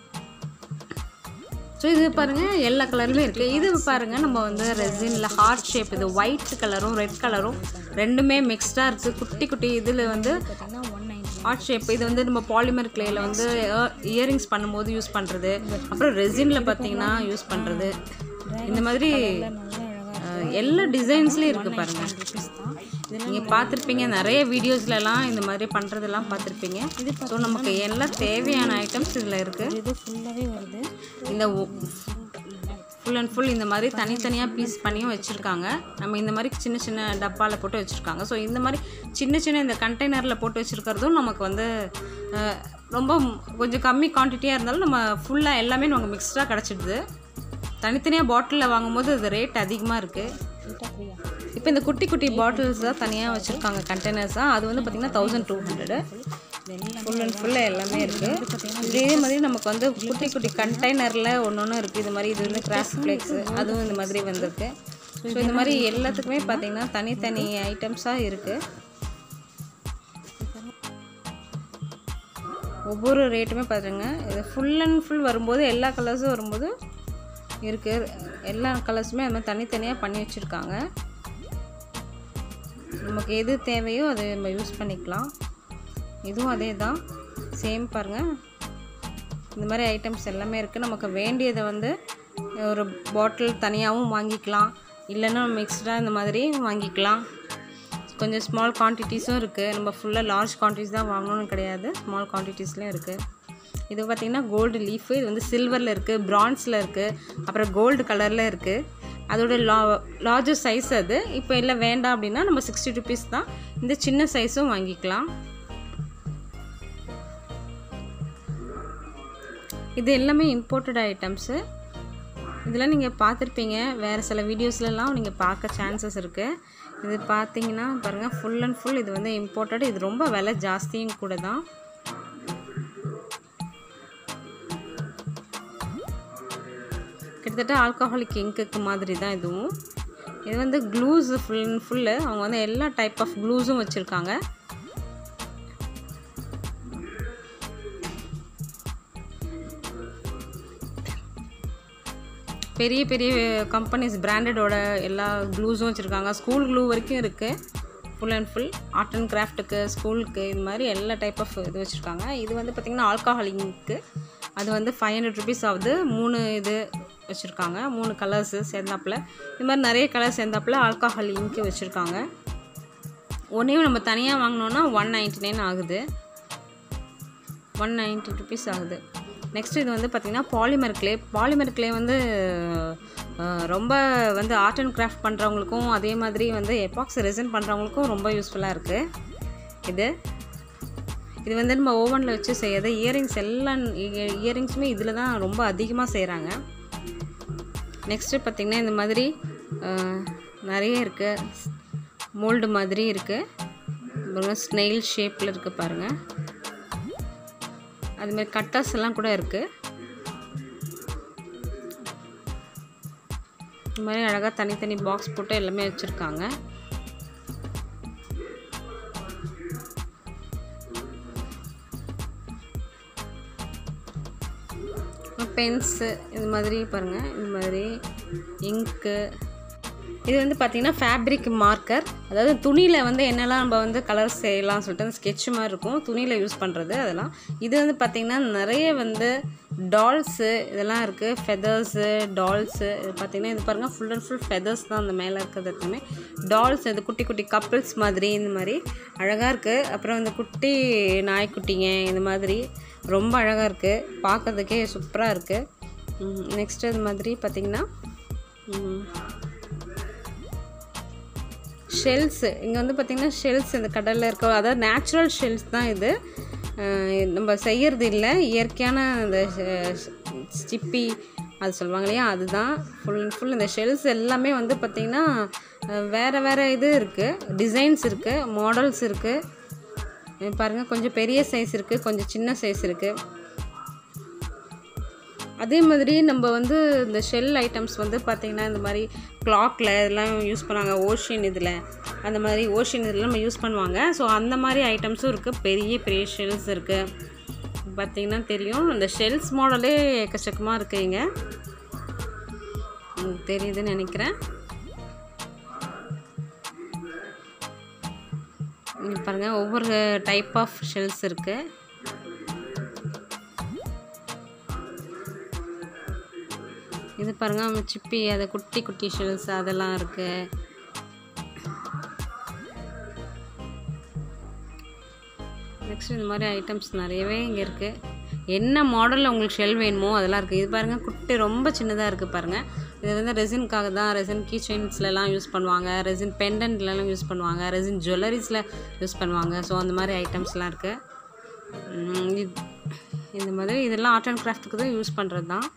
ஸோ இது பாருங்கள் எல்லா கலருமே இருக்குது. இது பாருங்கள் நம்ம வந்து ரெசினில் ஹார்ட் ஷேப், இது ஒயிட் கலரும் ரெட் கலரும் ரெண்டுமே மிக்ஸ்டாக இருக்குது. குட்டி குட்டி இதில் வந்து ஹார்ட் ஷேப். இது வந்து நம்ம பாலிமர் கிளேயில் வந்து இயரிங்ஸ் பண்ணும்போது யூஸ் பண்ணுறது, அப்புறம் ரெசினில் பார்த்திங்கன்னா யூஸ் பண்ணுறது. இந்த மாதிரி எல்லா டிசைன்ஸ்லேயும் இருக்குது பாருங்கள். நீங்கள் பார்த்துருப்பீங்க நிறைய வீடியோஸ்லலாம் இந்த மாதிரி பண்ணுறதெல்லாம் பார்த்துருப்பீங்க. ஸோ நமக்கு எல்லாம் தேவையான ஐட்டம்ஸ் இதில் இருக்குது. இது ஃபுல்லாகவே வருது. இந்த ஃபுல் அண்ட் ஃபுல் இந்த மாதிரி தனித்தனியாக பீஸ் பண்ணியும் வச்சுருக்காங்க. நம்ம இந்த மாதிரி சின்ன சின்ன டப்பாவில் போட்டு வச்சுருக்காங்க. ஸோ இந்த மாதிரி சின்ன சின்ன இந்த கண்டெய்னரில் போட்டு வச்சுருக்கிறதும் நமக்கு வந்து ரொம்ப கொஞ்சம் கம்மி குவான்டிட்டியாக இருந்தாலும் நம்ம ஃபுல்லாக எல்லாமே நமக்கு மிக்ஸ்டாக கிடச்சிடுது. தனித்தனியாக பாட்டிலில் வாங்கும்போது அது ரேட் அதிகமாக இருக்குது. இப்போ இந்த குட்டி குட்டி பாட்டில்ஸ் தான் தனியாக வச்சுருக்காங்க கண்டெய்னர்ஸாக. அது வந்து பார்த்திங்கன்னா 1200 ஃபுல் அண்ட் ஃபுல்லாக எல்லாமே இருக்குது. இதே மாதிரி நமக்கு வந்து குட்டி குட்டி கண்டெய்னரில் ஒன்று இருக்குது. இது மாதிரி இது வந்து கிராஃப்ட் ஃப்ளேக்ஸு அதுவும் இந்த மாதிரி வந்திருக்கு. ஸோ இந்த மாதிரி எல்லாத்துக்குமே பார்த்திங்கன்னா தனித்தனி ஐட்டம்ஸாக இருக்குது. ஒவ்வொரு ரேட்டுமே பார்த்துங்க. இது ஃபுல் அண்ட் ஃபுல் வரும்போது எல்லா கலர்ஸும் வரும்போது இருக்குது. எல்லா கலர்ஸுமே அது மாதிரி தனித்தனியாக பண்ணி வச்சுருக்காங்க. நமக்கு எது தேவையோ அதை நம்ம யூஸ் பண்ணிக்கலாம். இதுவும் அதே தான், சேம் பாருங்கள். இந்த மாதிரி ஐட்டம்ஸ் எல்லாமே இருக்குது. நமக்கு வேண்டியதை வந்து ஒரு பாட்டில் தனியாகவும் வாங்கிக்கலாம், இல்லைன்னா மிக்ஸ்டாக இந்த மாதிரி வாங்கிக்கலாம். கொஞ்சம் ஸ்மால் குவான்டிட்டிஸும் இருக்குது. நம்ம ஃபுல்லாக லார்ஜ் குவான்டிட்டிஸ் தான் வாங்கணும்னு கிடையாது, ஸ்மால் குவான்டிட்டிஸ்லேயும் இருக்குது. இது பார்த்திங்கன்னா கோல்டு லீஃபு. இது வந்து சில்வரில் இருக்குது, பிரான்ஸில் இருக்குது, அப்புறம் கோல்டு கலரில் இருக்குது. அதோட லார்ஜர் சைஸ் அது. இப்போ இல்லை வேண்டாம் அப்படின்னா நம்ம 60 rupees தான். இந்த சின்ன சைஸும் வாங்கிக்கலாம். இது எல்லாமே இம்போர்ட்டட் ஐட்டம்ஸு. இதெல்லாம் நீங்கள் பார்த்துருப்பீங்க, வேறு சில வீடியோஸ்லாம் நீங்கள் பார்க்க சான்சஸ் இருக்குது. இது பார்த்தீங்கன்னா பாருங்கள், ஃபுல் அண்ட் ஃபுல் இது வந்து இம்போர்ட்டட். இது ரொம்ப விலை ஜாஸ்தியும் கூட தான். கிட்டத்தட்ட ஆல்கஹாலிக் இங்க்குக்கு மாதிரி தான் இதுவும். இது வந்து க்ளூஸ் ஃபுல் அண்ட் ஃபுல்லு. அவங்க வந்து எல்லா டைப் ஆஃப் க்ளூஸும் வச்சுருக்காங்க. பெரிய பெரிய கம்பெனிஸ் பிராண்டடோட எல்லா க்ளூஸும் வச்சுருக்காங்க. ஸ்கூல் க்ளூ வரைக்கும் இருக்குது. Full and full art and கிராஃப்ட்டுக்கு, ஸ்கூலுக்கு, இது மாதிரி எல்லா டைப் ஆஃப் இது வச்சுருக்காங்க. இது வந்து பார்த்திங்கன்னா ஆல்கஹாலிக்கு. அது வந்து 500 rupees ஆகுது. 3 இது வச்சுருக்காங்க, 3 கலர்ஸு சேர்ந்தாப்பில். இது மாதிரி நிறைய கலர் சேர்ந்தாப்பில் ஆல்கஹால் இங்க்கு வச்சுருக்காங்க. ஒன்றையும் நம்ம தனியாக வாங்கினோன்னா 199 ஆகுது, 190 rupees ஆகுது. நெக்ஸ்ட் இது வந்து பார்த்திங்கன்னா பாலிமர் கிளே. பாலிமர் கிளே வந்து ரொம்ப வந்து ஆர்ட் அண்ட் கிராஃப்ட் பண்ணுறவங்களுக்கும் அதே மாதிரி வந்து எபாக்ஸி ரெசின் பண்ணுறவங்களுக்கும் ரொம்ப யூஸ்ஃபுல்லாக இருக்குது. இது வந்து நம்ம ஓவனில் வச்சு செய்யறது. இயரிங்ஸ் எல்லாம் இயரிங்ஸுமே இதில் தான் ரொம்ப அதிகமாக செய்கிறாங்க. நெக்ஸ்ட்டு பார்த்திங்கன்னா இந்த மாதிரி நிறைய இருக்குது. மோல்டு மாதிரி இருக்குது, ஸ்னெயில் ஷேப்பில் இருக்குது பாருங்கள். அதுமாதிரி கட்டர்ஸ் எல்லாம் கூட இருக்குது. இந்த மாதிரி அழகாக தனித்தனி பாக்ஸ் போட்டு எல்லாமே வச்சுருக்காங்க. பென்ஸு இது மாதிரி பாருங்கள், இது மாதிரி இங்க்கு. இது வந்து பார்த்திங்கன்னா ஃபேப்ரிக் மார்க்கர். அதாவது துணியில் வந்து என்னெல்லாம் நம்ம வந்து கலர்ஸ் செய்யலாம் சொல்லிட்டு அந்த ஸ்கெட்ச் மாதிரி இருக்கும், துணியில் யூஸ் பண்ணுறது அதெல்லாம். இது வந்து பார்த்திங்கன்னா நிறைய வந்து டால்ஸு இதெல்லாம் இருக்குது. Feathers, dolls. இது பார்த்திங்கன்னா இது பாருங்கள், ஃபுல் அண்ட் ஃபுல் ஃபெதர்ஸ் தான் அந்த மேலே இருக்கிறது எல்லாமே. டால்ஸ், இது குட்டி குட்டி கப்பிள்ஸ் மாதிரி இந்த மாதிரி அழகாக இருக்குது. அப்புறம் இந்த குட்டி நாய்க்குட்டிங்க இந்த மாதிரி ரொம்ப அழகாக இருக்குது, பார்க்குறதுக்கே சூப்பராக இருக்குது. நெக்ஸ்ட்டு இது மாதிரி பார்த்திங்கன்னா ஷெல்ஸு. இங்கே வந்து பார்த்திங்கன்னா ஷெல்ஸ் இந்த கடலில் இருக்க, அதாவது நேச்சுரல் ஷெல்ஸ் தான் இது. நம்ம செய்கிறது இல்லை, இயற்கையான இந்த சிப்பி அது சொல்லுவாங்க இல்லையா, அதுதான். ஃபுல் அண்ட் ஃபுல் இந்த ஷெல்ஸ் எல்லாமே வந்து பார்த்திங்கன்னா வேறு வேறு இது இருக்குது, டிசைன்ஸ் இருக்குது, மாடல்ஸ் இருக்குது. பாருங்கள், கொஞ்சம் பெரிய சைஸ் இருக்குது, கொஞ்சம் சின்ன சைஸ் இருக்குது. அதே மாதிரி நம்ம வந்து இந்த ஷெல் ஐட்டம்ஸ் வந்து பார்த்திங்கன்னா இந்த மாதிரி கிளாக்கில் இதெல்லாம் யூஸ் பண்ணாங்க, ஓஷன் இதில் அந்த மாதிரி ஓஷன் இதில் நம்ம யூஸ் பண்ணுவாங்க. ஸோ அந்த மாதிரி ஐட்டம்ஸும் இருக்குது, பெரிய பெரிய ஷெல்ஸ் இருக்குது. பார்த்திங்கன்னா தெரியும், இந்த ஷெல்ஸ் மாடலே எக்கச்சக்கமாக இருக்குங்க, தெரியுதுன்னு நினைக்கிறேன். பாருங்கள், ஒவ்வொரு டைப் ஆஃப் ஷெல்ஸ் இருக்குது. இது பாருங்கள், சிப்பி, அது குட்டி குட்டி ஷெல்ஸ் அதெல்லாம் இருக்குது. நெக்ஸ்ட் இந்த மாதிரி ஐட்டம்ஸ் நிறையவே இங்கே இருக்குது. என்ன மாடலில் உங்களுக்கு ஷெல் வேணுமோ அதெல்லாம் இருக்குது. இது பாருங்கள், குட்டி ரொம்ப சின்னதாக இருக்குது பாருங்கள், இது வந்து ரெசின்காக தான். ரெசின் கீ செயின்ஸ்லலாம் யூஸ் பண்ணுவாங்க, ரெசின் பெண்டன்ட்லலாம் யூஸ் பண்ணுவாங்க, ரெசின் ஜுவல்லரிஸில் யூஸ் பண்ணுவாங்க. ஸோ அந்த மாதிரி ஐட்டம்ஸ்லாம் இருக்குது. இந்த மாதிரி இதெல்லாம் ஆர்ட் அண்ட் கிராஃப்ட்டுக்கு தான் யூஸ் பண்ணுறது தான்.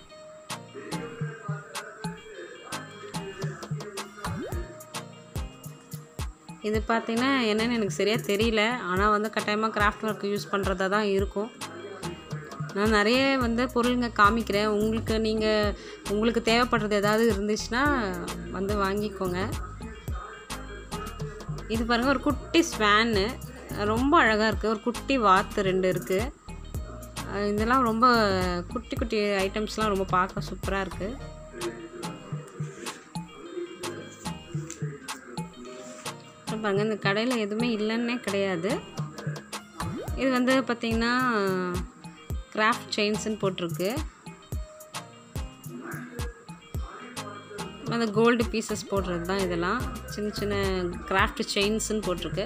இது பார்த்திங்கன்னா என்னென்னு எனக்கு சரியாக தெரியல. ஆனால் வந்து கட்டாயமாக கிராஃப்ட் ஒர்க்கு யூஸ் பண்ணுறதா தான் இருக்கும். நான் நிறைய வந்து பொருளுங்க காமிக்கிறேன். உங்களுக்கு தேவைப்படுறது ஏதாவது இருந்துச்சுன்னா வந்து வாங்கிக்கோங்க. இது பாருங்கள், ஒரு குட்டி ஸ்வானு, ரொம்ப அழகாக இருக்குது. ஒரு குட்டி வாத்து 2 இருக்குது. இதெல்லாம் ரொம்ப குட்டி குட்டி ஐட்டம்ஸ்லாம் ரொம்ப பார்க்க சூப்பராக இருக்குது. பாருங்கள், இந்த கடையில் எதுவுமே இல்லைன்னே கிடையாது. இது வந்து பார்த்திங்கன்னா கிராஃப்ட் செயின்ஸ்ன்னு போட்டிருக்கு. அந்த கோல்டு பீசஸ் போடுறது தான் இதெல்லாம். சின்ன சின்ன கிராஃப்ட் செயின்ஸ்ன்னு போட்டிருக்கு.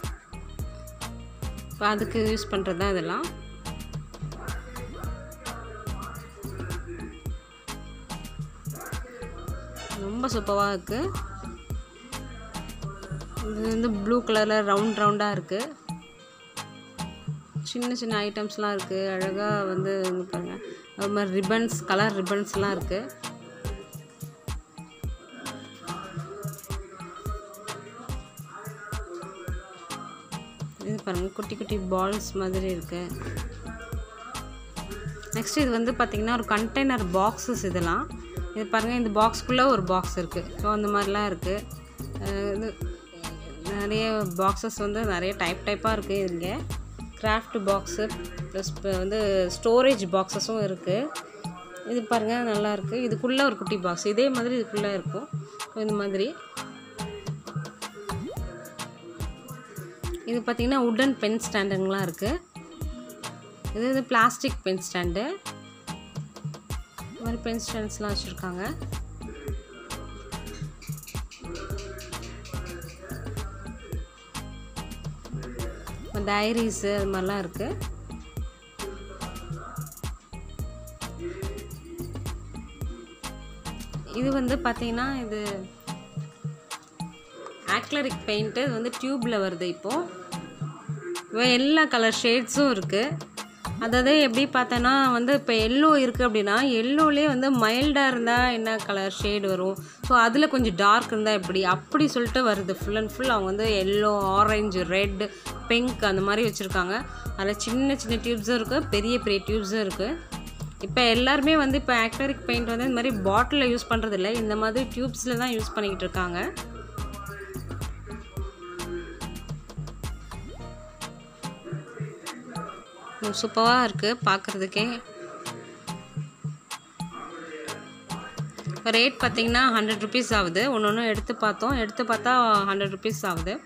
இப்போ அதுக்கு யூஸ் பண்ணுறது தான் இதெல்லாம். ரொம்ப சூப்பராக இருக்குது. இது வந்து ப்ளூ கலரில் ரவுண்டாக இருக்குது. சின்ன சின்ன ஐட்டம்ஸ்லாம் இருக்குது. அழகாக வந்து பாருங்கள், அது மாதிரி ரிப்பன்ஸ், கலர் ரிப்பன்ஸ்லாம் இருக்குது. இது பாருங்கள், குட்டி குட்டி பால்ஸ் மாதிரி இருக்குது. நெக்ஸ்ட் இது வந்து பார்த்திங்கன்னா ஒரு கண்டெய்னர் பாக்ஸஸ். இதெல்லாம் இது பாருங்கள், இந்த பாக்ஸ்க்குள்ளே ஒரு பாக்ஸ் இருக்குது. ஸோ அந்த மாதிரிலாம் இருக்குது. இது நிறைய பாக்ஸஸ் வந்து நிறைய டைப்பாக இருக்குது. இங்கே கிராஃப்ட் பாக்ஸு ப்ளஸ் வந்து ஸ்டோரேஜ் பாக்ஸஸும் இருக்குது. இது பாருங்கள், நல்லாயிருக்கு. இதுக்குள்ளே ஒரு குட்டி பாக்ஸ் இதே மாதிரி இதுக்குள்ளே இருக்கும். இந்த மாதிரி இது பார்த்திங்கன்னா உட்டன் பென் ஸ்டாண்டுங்களாம் இருக்குது. இது பிளாஸ்டிக் பென் ஸ்டாண்டு. இந்த மாதிரி பென் ஸ்டாண்ட்ஸ்லாம் வச்சுருக்காங்க. டைரிஸு அது மாதிரிலாம் இருக்குது. இது வந்து பார்த்திங்கன்னா இது ஆக்ரிலிக் பெயிண்ட்டு. இது வந்து டியூப்பில் வருது. இப்போது எல்லா கலர் ஷேட்ஸும் இருக்குது. அதாவது எப்படி பார்த்தோன்னா வந்து இப்போ எல்லோ இருக்குது அப்படின்னா எல்லோலேயே வந்து மைல்டாக இருந்தால் என்ன கலர் ஷேடு வரும், ஸோ அதில் கொஞ்சம் டார்க் இருந்தால் அப்படி சொல்லிட்டு வருது. ஃபுல் அண்ட் ஃபுல் அவங்க வந்து எல்லோ, ஆரஞ்சு, ரெட், பிங்க் அந்த மாதிரி வச்சுருக்காங்க. அதில் சின்ன சின்ன டியூப்ஸும் இருக்குது, பெரிய பெரிய டியூப்ஸும் இருக்குது. இப்போ எல்லாருமே வந்து இப்போ ஆக்ரிலிக் பெயிண்ட் வந்து இந்த மாதிரி பாட்டிலில் யூஸ் பண்ணுறதில்ல, இந்த மாதிரி டியூப்ஸில் தான் யூஸ் பண்ணிக்கிட்டு இருக்காங்க. சூப்பராக இருக்குது பார்க்குறதுக்கே. ரேட் பார்த்திங்கன்னா 100 ருபீஸ் ஆகுது. ஒன்று எடுத்து பார்த்தா 100 ருபீஸ் ஆகுது.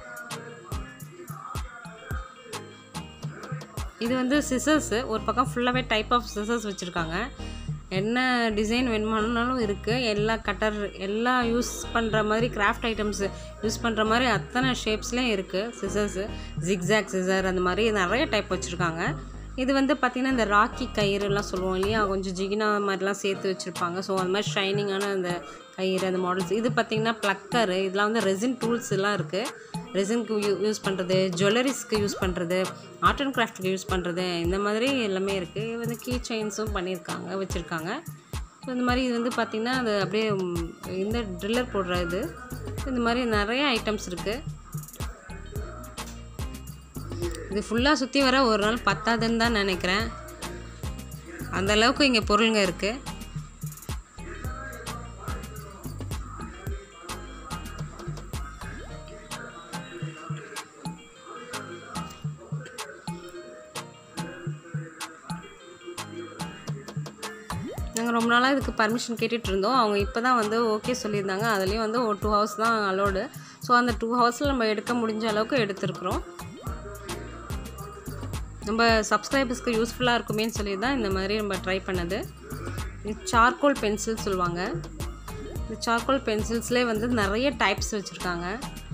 இது வந்து சிசர்ஸு. ஒரு பக்கம் ஃபுல்லாகவே டைப் ஆஃப் சிசர்ஸ் வச்சுருக்காங்க. என்ன டிசைன் வேணுமானாலும் இருக்குது. எல்லா கட்டர், எல்லா யூஸ் பண்ணுற மாதிரி கிராஃப்ட் ஐட்டம்ஸு யூஸ் பண்ணுற மாதிரி அத்தனை ஷேப்ஸ்லேயும் இருக்குது சிசர்ஸு. ஜிக்ஸாக் சிசர் அந்த மாதிரி நிறைய டைப் வச்சுருக்காங்க. இது வந்து பார்த்திங்கன்னா இந்த ராக்கி கயிறுலாம் சொல்லுவோம் இல்லையா, கொஞ்சம் ஜிகினா மாதிரிலாம் சேர்த்து வச்சுருப்பாங்க. ஸோ அந்த மாதிரி ஷைனிங்கான அந்த கயிறு, அந்த மாடல்ஸ். இது பார்த்திங்கன்னா ப்ளக்கரு. இதெல்லாம் வந்து ரெசின் டூல்ஸ் எல்லாம் இருக்குது. ரெசின்க்கு யூஸ் பண்ணுறது, ஜுவல்லரிஸ்க்கு யூஸ் பண்ணுறது, ஆர்ட் அண்ட் கிராஃப்ட்டுக்கு யூஸ் பண்ணுறது, இந்த மாதிரி எல்லாமே இருக்குது. இது வந்து கீ செயின்ஸும் வச்சுருக்காங்க. ஸோ இந்த மாதிரி இது வந்து பார்த்திங்கன்னா அது அப்படியே இந்த ட்ரில்லர் போடுற இது. இந்த மாதிரி நிறைய ஐட்டம்ஸ் இருக்குது. இது ஃபுல்லாக சுற்றி வர ஒரு நாள் பத்தாதுன்னு தான் நினைக்கிறேன். அந்தளவுக்கு இங்கே பொருளுங்க இருக்குது. நாங்கள் ரொம்ப நாளாக இதுக்கு பர்மிஷன் கேட்டுட்டு இருந்தோம். அவங்க இப்போ தான் வந்து ஓகே சொல்லியிருந்தாங்க. அதுலேயும் வந்து 2 ஹவர்ஸ் தான் அலோடு. ஸோ அந்த 2 ஹவர்ஸில் நம்ம எடுக்க முடிஞ்ச அளவுக்கு எடுத்துருக்குறோம். நம்ம சப்ஸ்கிரைபர்ஸ்க்கு யூஸ்ஃபுல்லாக இருக்குமேன்னு சொல்லி தான் இந்த மாதிரி நம்ம ட்ரை பண்ணது. இது சார்கோல் பென்சில் சொல்லுவாங்க. இந்த சார்கோல் பென்சில்ஸ்லேயே வந்து நிறைய டைப்ஸ் வச்சுருக்காங்க.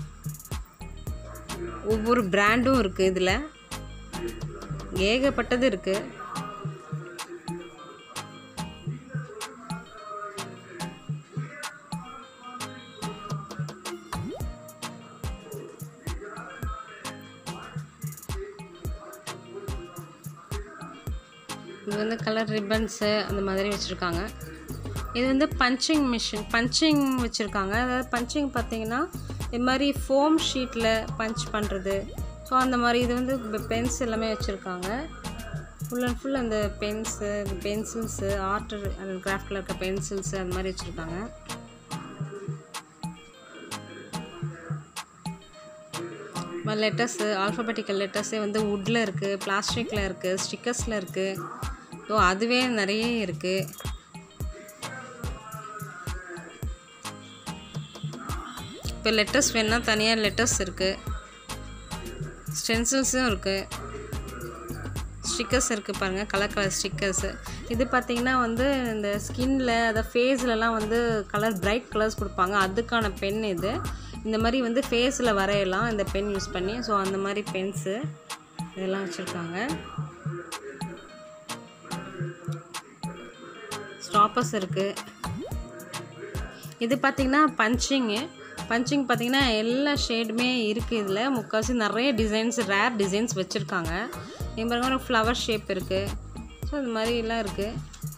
ஒவ்வொரு பிராண்டும் இருக்குது. இதில் ஏகப்பட்டது இருக்குது. இது வந்து கலர் ரிப்பன்ஸு அந்த மாதிரி வச்சுருக்காங்க. இது வந்து பஞ்சிங் மிஷின், பஞ்சிங் வச்சுருக்காங்க. அதாவது பஞ்சிங் பார்த்திங்கன்னா இது மாதிரி ஃபோம் ஷீட்டில் பஞ்ச் பண்ணுறது. ஸோ அந்த மாதிரி இது வந்து பென்ஸ் எல்லாமே வச்சுருக்காங்க. ஃபுல் அண்ட் ஃபுல் அந்த பென்சில்ஸு ஆர்ட் அண்ட் கிராஃப்டில் இருக்க பென்சில்ஸு அந்த மாதிரி வச்சுருக்காங்க. லெட்டர்ஸு, ஆல்ஃபபெட்டிக்கல் லெட்டர்ஸே வந்து வுட்டில் இருக்குது, பிளாஸ்டிக்கில் இருக்குது, ஸ்டிக்கர்ஸில் இருக்குது. ஸோ அதுவே நிறைய இருக்குது. இப்போ லெட்டர்ஸ் வேணுன்னா தனியாக லெட்டர்ஸ் இருக்குது, ஸ்டென்சில்ஸும் இருக்குது, ஸ்டிக்கர்ஸ் இருக்குது பாருங்கள், கலர் கலர் ஸ்டிக்கர்ஸு. இது பார்த்திங்கன்னா வந்து இந்த ஸ்கின்னில் அதை ஃபேஸ்லலாம் வந்து பிரைட் கலர்ஸ் கொடுப்பாங்க, அதுக்கான பென் இது. இந்த மாதிரி வந்து ஃபேஸில் வரையலாம் இந்த பென் யூஸ் பண்ணி. ஸோ அந்த மாதிரி பென்ஸு இதெல்லாம் வச்சுருக்காங்க. ஸ்டாப்பர்ஸ் இருக்குது. இது பார்த்திங்கன்னா பஞ்சிங் பார்த்திங்கன்னா எல்லா ஷேடுமே இருக்குது. இதில் முக்கால்வாசி நிறைய டிசைன்ஸ், ரேர் டிசைன்ஸ் வச்சுருக்காங்க. இங்கே பாருங்க ஒரு ஃப்ளவர் ஷேப் இருக்குது. ஸோ இந்த மாதிரிலாம் இருக்குது,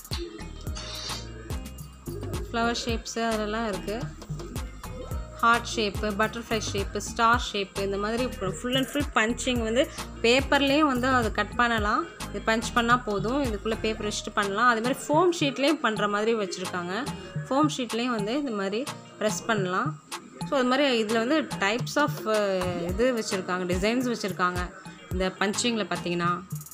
ஃப்ளவர் ஷேப்ஸு அதெல்லாம் இருக்குது. Heart shape, butterfly shape, star shape, இந்த மாதிரி ஃபுல் அண்ட் ஃபுல் பஞ்சிங் வந்து பேப்பர்லேயும் வந்து அதை கட் பண்ணலாம். இது பஞ்ச் பண்ணால் போதும், இதுக்குள்ளே பேப்பர் வச்சுட்டு பண்ணலாம். அதே மாதிரி ஃபோம் ஷீட்லேயும் பண்ணுற மாதிரி வச்சுருக்காங்க. ஃபோம் ஷீட்லேயும் வந்து இந்த மாதிரி ப்ரெஸ் பண்ணலாம். ஸோ அது மாதிரி இதில் வந்து டைப்ஸ் ஆஃப் இது வச்சுருக்காங்க, டிசைன்ஸ் வச்சுருக்காங்க இந்த பஞ்சிங்கில் பார்த்திங்கன்னா.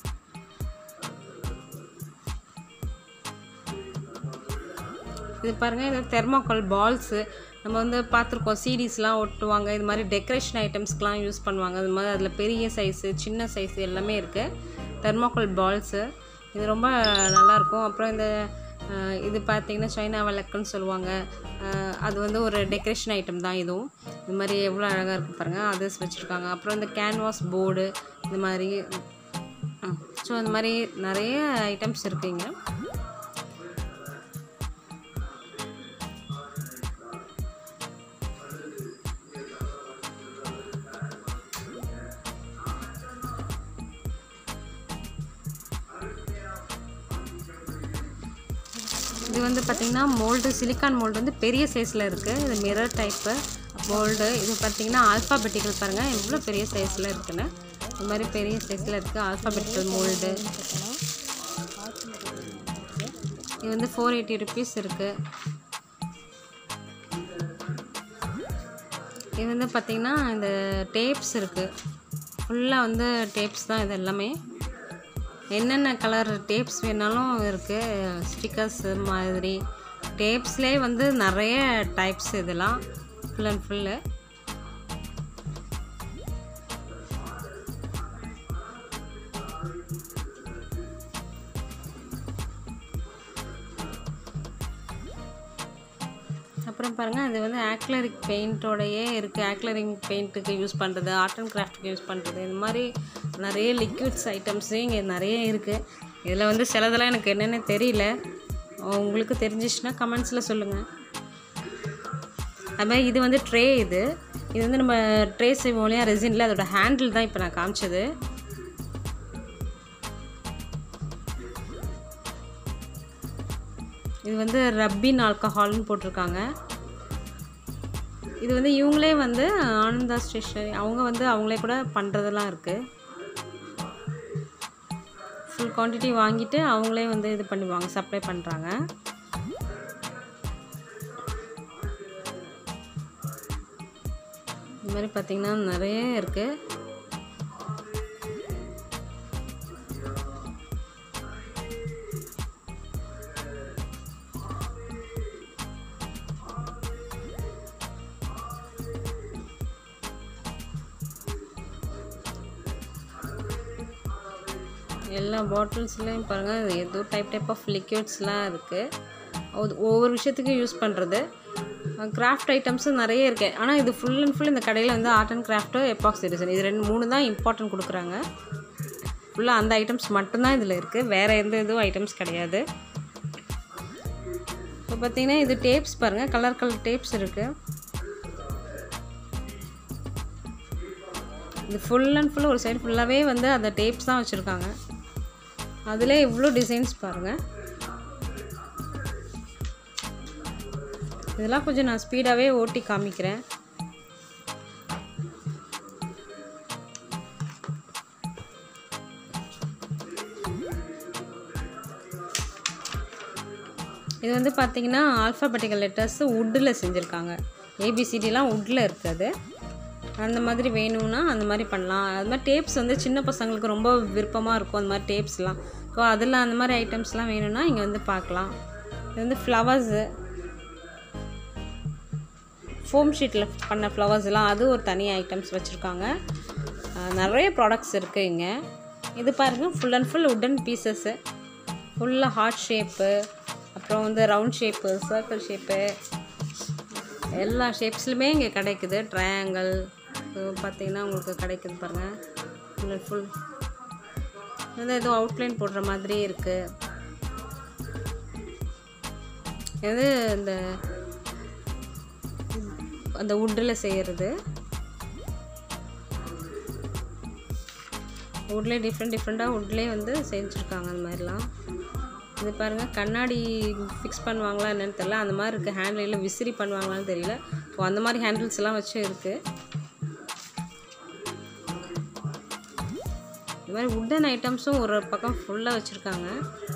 இது பாருங்கள், இது தெர்மாக்கோல் பால்ஸு. நம்ம வந்து பார்த்துருக்கோம், சீரீஸ்லாம் ஒட்டுவாங்க, இது மாதிரி டெக்கரேஷன் ஐட்டம்ஸ்க்கெலாம் யூஸ் பண்ணுவாங்க. அது மாதிரி அதில் பெரிய சைஸு, சின்ன சைஸு எல்லாமே இருக்குது. தெர்மாக்கோல் பால்ஸு இது ரொம்ப நல்லாயிருக்கும். அப்புறம் இந்த இது பார்த்திங்கன்னா சைனா விளக்குன்னு சொல்லுவாங்க. அது வந்து ஒரு டெக்கரேஷன் ஐட்டம் தான் இதுவும். இது மாதிரி எவ்வளோ அழகாக இருக்குது பாருங்கள், அது வச்சுருக்காங்க. அப்புறம் இந்த கேன்வாஸ் போர்டு இந்த மாதிரி. ஸோ அந்த மாதிரி நிறைய ஐட்டம்ஸ் இருக்குங்க. இது வந்து பார்த்திங்கன்னா மோல்டு, சிலிக்கான் மோல்டு வந்து பெரிய சைஸில் இருக்குது. இது மிரர் டைப்பு மோல்டு. இது பார்த்திங்கன்னா ஆல்ஃபாபெட்டிக்கல் பாருங்கள் எவ்வளோ பெரிய சைஸில் இருக்குன்னு. இது மாதிரி பெரிய சைஸில் இருக்குது ஆல்ஃபாபெட்டிக்கல் மோல்டு. இது வந்து 480 rupees இருக்குது. இது வந்து பார்த்திங்கன்னா இந்த டேப்ஸ் இருக்குது, ஃபுல்லாக வந்து டேப்ஸ் தான் இது எல்லாமே. என்னென்ன கலர் டேப்ஸ் வேணாலும் இருக்குது. ஸ்டிக்கர்ஸு மாதிரி டேப்ஸ்லேயே வந்து நிறைய டைப்ஸ் இதெல்லாம் ஃபுல் அண்ட் ஃபுல்லு. அப்புறம் பாருங்கள், அது வந்து ஆக்லரிக் பெயிண்ட்டோடையே இருக்குது. ஆக்லரிக் பெயிண்ட்டுக்கு யூஸ் பண்ணுறது, ஆர்ட் அண்ட் கிராஃப்ட்டுக்கு யூஸ் பண்ணுறது, இந்த மாதிரி நிறைய லிக்விட்ஸ் ஐட்டம்ஸு இங்கே நிறைய இருக்குது. இதில் வந்து சிலதெல்லாம் எனக்கு என்னென்னு தெரியல, உங்களுக்கு தெரிஞ்சிச்சுன்னா கமெண்ட்ஸில் சொல்லுங்கள். அது மாதிரி இது வந்து ட்ரே. இது வந்து நம்ம ட்ரே செய்வோம் இல்லையா ரெசினில், அதோட ஹேண்டில் தான் இப்போ நான் காமிச்சது. இது வந்து ரப்பின் ஆல்கஹால்னு போட்டிருக்காங்க. இது வந்து இவங்களே வந்து ஆனந்தா ஸ்டேஷனரி அவங்க வந்து அவங்களே கூட பண்ணுறதெல்லாம் இருக்குது. ஃபுல் குவான்டிட்டி வாங்கிட்டு அவங்களே வந்து இது பண்ணுவாங்க, சப்ளை பண்ணுறாங்க. இந்த மாதிரி பார்த்திங்கன்னா நிறைய இருக்குது. எல்லா பாட்டில்ஸ்லேயும் பாருங்கள் ஏதோ டைப் ஆஃப் லிக்விட்ஸ்லாம் இருக்குது. ஒவ்வொரு விஷயத்துக்கும் யூஸ் பண்ணுறது. கிராஃப்ட் ஐட்டம்ஸும் நிறைய இருக்குது. ஆனால் இது ஃபுல் அண்ட் ஃபுல் இந்த கடையில் வந்து art and craft, epoxy resin, இது 2-3 தான் இம்பார்ட்டன்ட் கொடுக்குறாங்க. ஃபுல்லாக அந்த ஐட்டம்ஸ் மட்டும்தான் இதில் இருக்குது, வேறு எந்த இதுவும் ஐட்டம்ஸ் கிடையாது. இப்போ பார்த்திங்கன்னா இது டேப்ஸ் பாருங்கள், கலர் கலர் டேப்ஸ் இருக்குது. இது ஃபுல் அண்ட் ஃபுல் ஒரு சைடு ஃபுல்லாகவே வந்து அந்த டேப்ஸ் தான் வச்சுருக்காங்க. அதில் இவ்வளோ டிசைன்ஸ் பாருங்கள். இதெல்லாம் கொஞ்சம் நான் ஸ்பீடாகவே ஓட்டி காமிக்கிறேன். இது வந்து பார்த்திங்கன்னா ஆல்ஃபாபெட்டிக்கல் லெட்டர்ஸ் வுட்டில் செஞ்சுருக்காங்க. ஏபிசிடிலாம் வுட்டில் இருக்குது. அந்த மாதிரி வேணும்னா அந்த மாதிரி பண்ணலாம். அது மாதிரி டேப்ஸ் வந்து சின்ன பசங்களுக்கு ரொம்ப விருப்பமாக இருக்கும் அந்த மாதிரி டேப்ஸ்லாம். ஸோ அதில் அந்த மாதிரி ஐட்டம்ஸ்லாம் வேணும்னா இங்கே வந்து பார்க்கலாம். இது வந்து ஃப்ளவர்ஸு, ஃபோம் ஷீட்டில் பண்ண ஃப்ளவர்ஸ்லாம் அது ஒரு தனி ஐட்டம்ஸ் வச்சுருக்காங்க. நிறைய ப்ராடக்ட்ஸ் இருக்குது இங்கே. இது பாருங்கள், full and full wooden pieces, ஃபுல்லாக ஹார்ட் ஷேப்பு, அப்புறம் வந்து ரவுண்ட் ஷேப்பு, சர்க்கிள் ஷேப்பு, எல்லா ஷேப்ஸ்லையுமே இங்கே கிடைக்குது. ட்ரையாங்கிள் பார்த்திங்கன்னா உங்களுக்கு கிடைக்குது பாருங்கள். ஃபுல் அண்ட் ஃபுல் வந்து எதுவும் அவுட்லைன் போடுற மாதிரி இருக்குது. இது இந்த அந்த வுட்டில் செய்கிறது. வுட்லேயே டிஃப்ரெண்ட்டாக வுட்லேயே வந்து செஞ்சுருக்காங்க அந்த மாதிரிலாம். இது பாருங்கள், கண்ணாடி ஃபிக்ஸ் பண்ணுவாங்களா என்னென்னு தெரியல. அந்த மாதிரி இருக்குது ஹேண்டில். இல்லை விசிறி பண்ணுவாங்களான்னு தெரியல. ஸோ அந்த மாதிரி ஹேண்டில்ஸ் எல்லாம் வச்சு இருக்குது. இது மாதிரி வுட்டன் ஐட்டம்ஸும் ஒரு பக்கம் ஃபுல்லாக வச்சுருக்காங்க.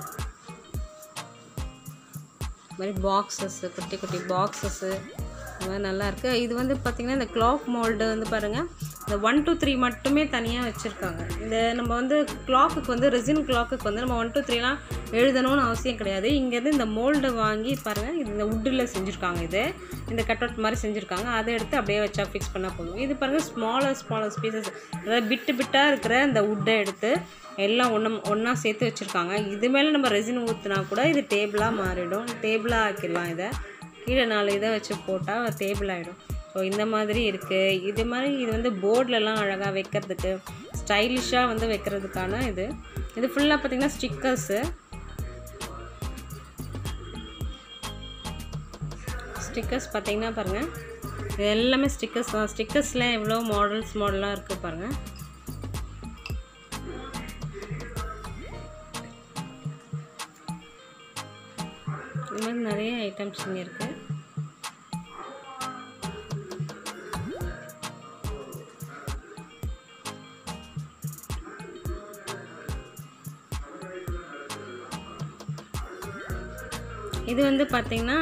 இது மாதிரி பாக்ஸஸ்ஸு, குட்டி குட்டி பாக்ஸஸ்ஸு, இது மாதிரி நல்லாயிருக்கு. இது வந்து பார்த்திங்கன்னா இந்த கிளாக் மோல்டு வந்து பாருங்கள், இந்த 1 to 3 மட்டுமே தனியாக வச்சுருக்காங்க. இந்த நம்ம வந்து கிளாக்குக்கு வந்து ரெசின் கிளாக்குக்கு வந்து நம்ம 1 to 3லாம் எழுதணும்னு அவசியம் கிடையாது. இங்கேருந்து இந்த மோல்டை வாங்கி பாருங்கள், இது இந்த வுட்டில் செஞ்சுருக்காங்க. இது இந்த கட் அவுட் மாதிரி செஞ்சுருக்காங்க. அதை எடுத்து அப்படியே வச்சா ஃபிக்ஸ் பண்ணால் போதும். இது பாருங்கள், ஸ்மாலர் பீசஸ், அதாவது பிட்டாக இருக்கிற இந்த வுட்டை எடுத்து எல்லாம் ஒன்றா சேர்த்து வச்சுருக்காங்க. இது மேலே நம்ம ரெசின் ஊற்றினா கூட இது டேபிளாக மாறிடும். டேபிளாக ஆக்கிடலாம். இதை கீழே 4 இதை வச்சு போட்டால் டேபிள் ஆகிடும். ஸோ இந்த மாதிரி இருக்குது. இது மாதிரி இது வந்து போர்ட்லலாம் அழகாக வைக்கிறதுக்கு, ஸ்டைலிஷாக வந்து வைக்கிறதுக்கான இது. இது ஃபுல்லாக பார்த்திங்கன்னா ஸ்டிக்கர்ஸ் பார்த்திங்கன்னா பாருங்கள், இது எல்லாமே ஸ்டிக்கர்ஸ் தான். ஸ்டிக்கர்ஸ்லாம் எவ்வளோ மாடலாக இருக்குது பாருங்கள். இது மாதிரி நிறைய ஐட்டம்ஸ் இங்கே இருக்குது. இது வந்து பார்த்திங்கன்னா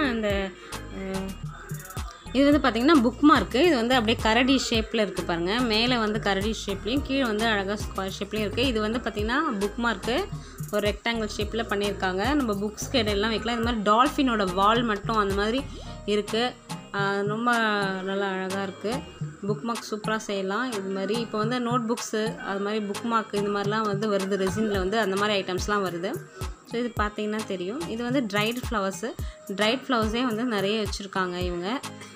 புக் மார்க்கு. இது வந்து அப்படியே கரடி ஷேப்பில் இருக்குது பாருங்கள். மேலே வந்து கரடி ஷேப்லேயும் கீழே வந்து அழகாக ஸ்கொயர் ஷேப்லேயும் இருக்குது. இது வந்து பார்த்திங்கன்னா புக் மார்க்கு ஒரு ரெக்டாங்கிள் ஷேப்பில் பண்ணியிருக்காங்க. நம்ம புக்ஸ்க்கு இடையெல்லாம் வைக்கலாம். இது மாதிரி டால்ஃபினோட வால் மட்டும் அந்த மாதிரி இருக்குது. ரொம்ப நல்லா அழகாக இருக்குது. புக் மார்க் சூப்பராக செய்யலாம். இது மாதிரி இப்போ வந்து நோட் புக்ஸு, அது மாதிரி புக் மார்க் இந்த மாதிரிலாம் வந்து வருது. ரெசினில் வந்து அந்த மாதிரி ஐட்டம்ஸ்லாம் வருது. ஸோ இது பார்த்திங்கன்னா தெரியும். இது வந்து ட்ரைட் ஃப்ளவர்ஸே வந்து நிறைய வச்சுருக்காங்க இவங்க.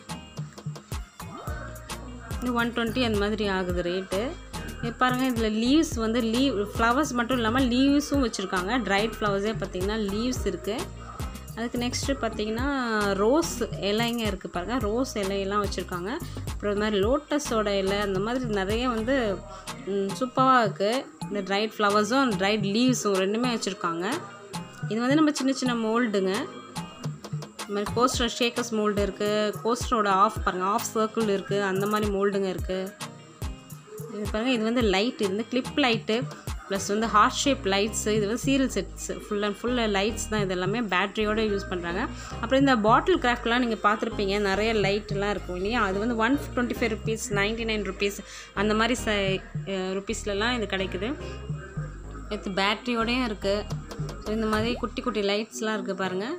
இது 120 அந்த மாதிரி ஆகுது ரேட்டு. பாருங்கள், இதில் லீவ்ஸ் வந்து ஃப்ளவர்ஸ் மட்டும் இல்லாமல் லீவ்ஸும் வச்சுருக்காங்க. ட்ரைட் ஃப்ளவர்ஸே பார்த்திங்கன்னா லீவ்ஸ் இருக்குது. அதுக்கு நெக்ஸ்ட்டு பார்த்திங்கன்னா ரோஸ் இலைங்க இருக்குது பாருங்கள். ரோஸ் இலையெல்லாம் வச்சுருக்காங்க. அப்புறம் இது மாதிரி லோட்டஸோட இலை, அந்த மாதிரி நிறைய வந்து சூப்பராக இருக்குது. இந்த ட்ரைட் ஃப்ளவர்ஸும் ட்ரைட் லீவ்ஸும் ரெண்டுமே வச்சுருக்காங்க. இது வந்து நம்ம சின்ன மோல்டுங்க. இது மாதிரி கோஸ்டர் ஷேக்கர்ஸ் மோல்டு இருக்குது. கோஸ்டரோட ஆஃப் சர்க்கிள் இருக்குது. அந்த மாதிரி மோல்டுங்க இருக்குது. இது பாருங்கள், இது வந்து லைட், இது வந்து கிளிப் லைட்டு ப்ளஸ் வந்து ஹார்ட் ஷேப் லைட்ஸு. இது வந்து serial sets, full and full lights தான். இது எல்லாமே பேட்டரியோடு யூஸ் பண்ணுறாங்க. அப்புறம் இந்த பாட்டில் கிராஃப்ட்லாம் நீங்கள் பார்த்துருப்பீங்க, நிறைய லைட்டெலாம் இருக்கும் இல்லையா. அது வந்து 125 rupees, 99 rupees அந்த மாதிரி ருப்பீஸ்லலாம் இது கிடைக்குது. இது பேட்டரியோடையும் இருக்குது. ஸோ இந்த மாதிரி குட்டி லைட்ஸ்லாம் இருக்குது பாருங்கள்.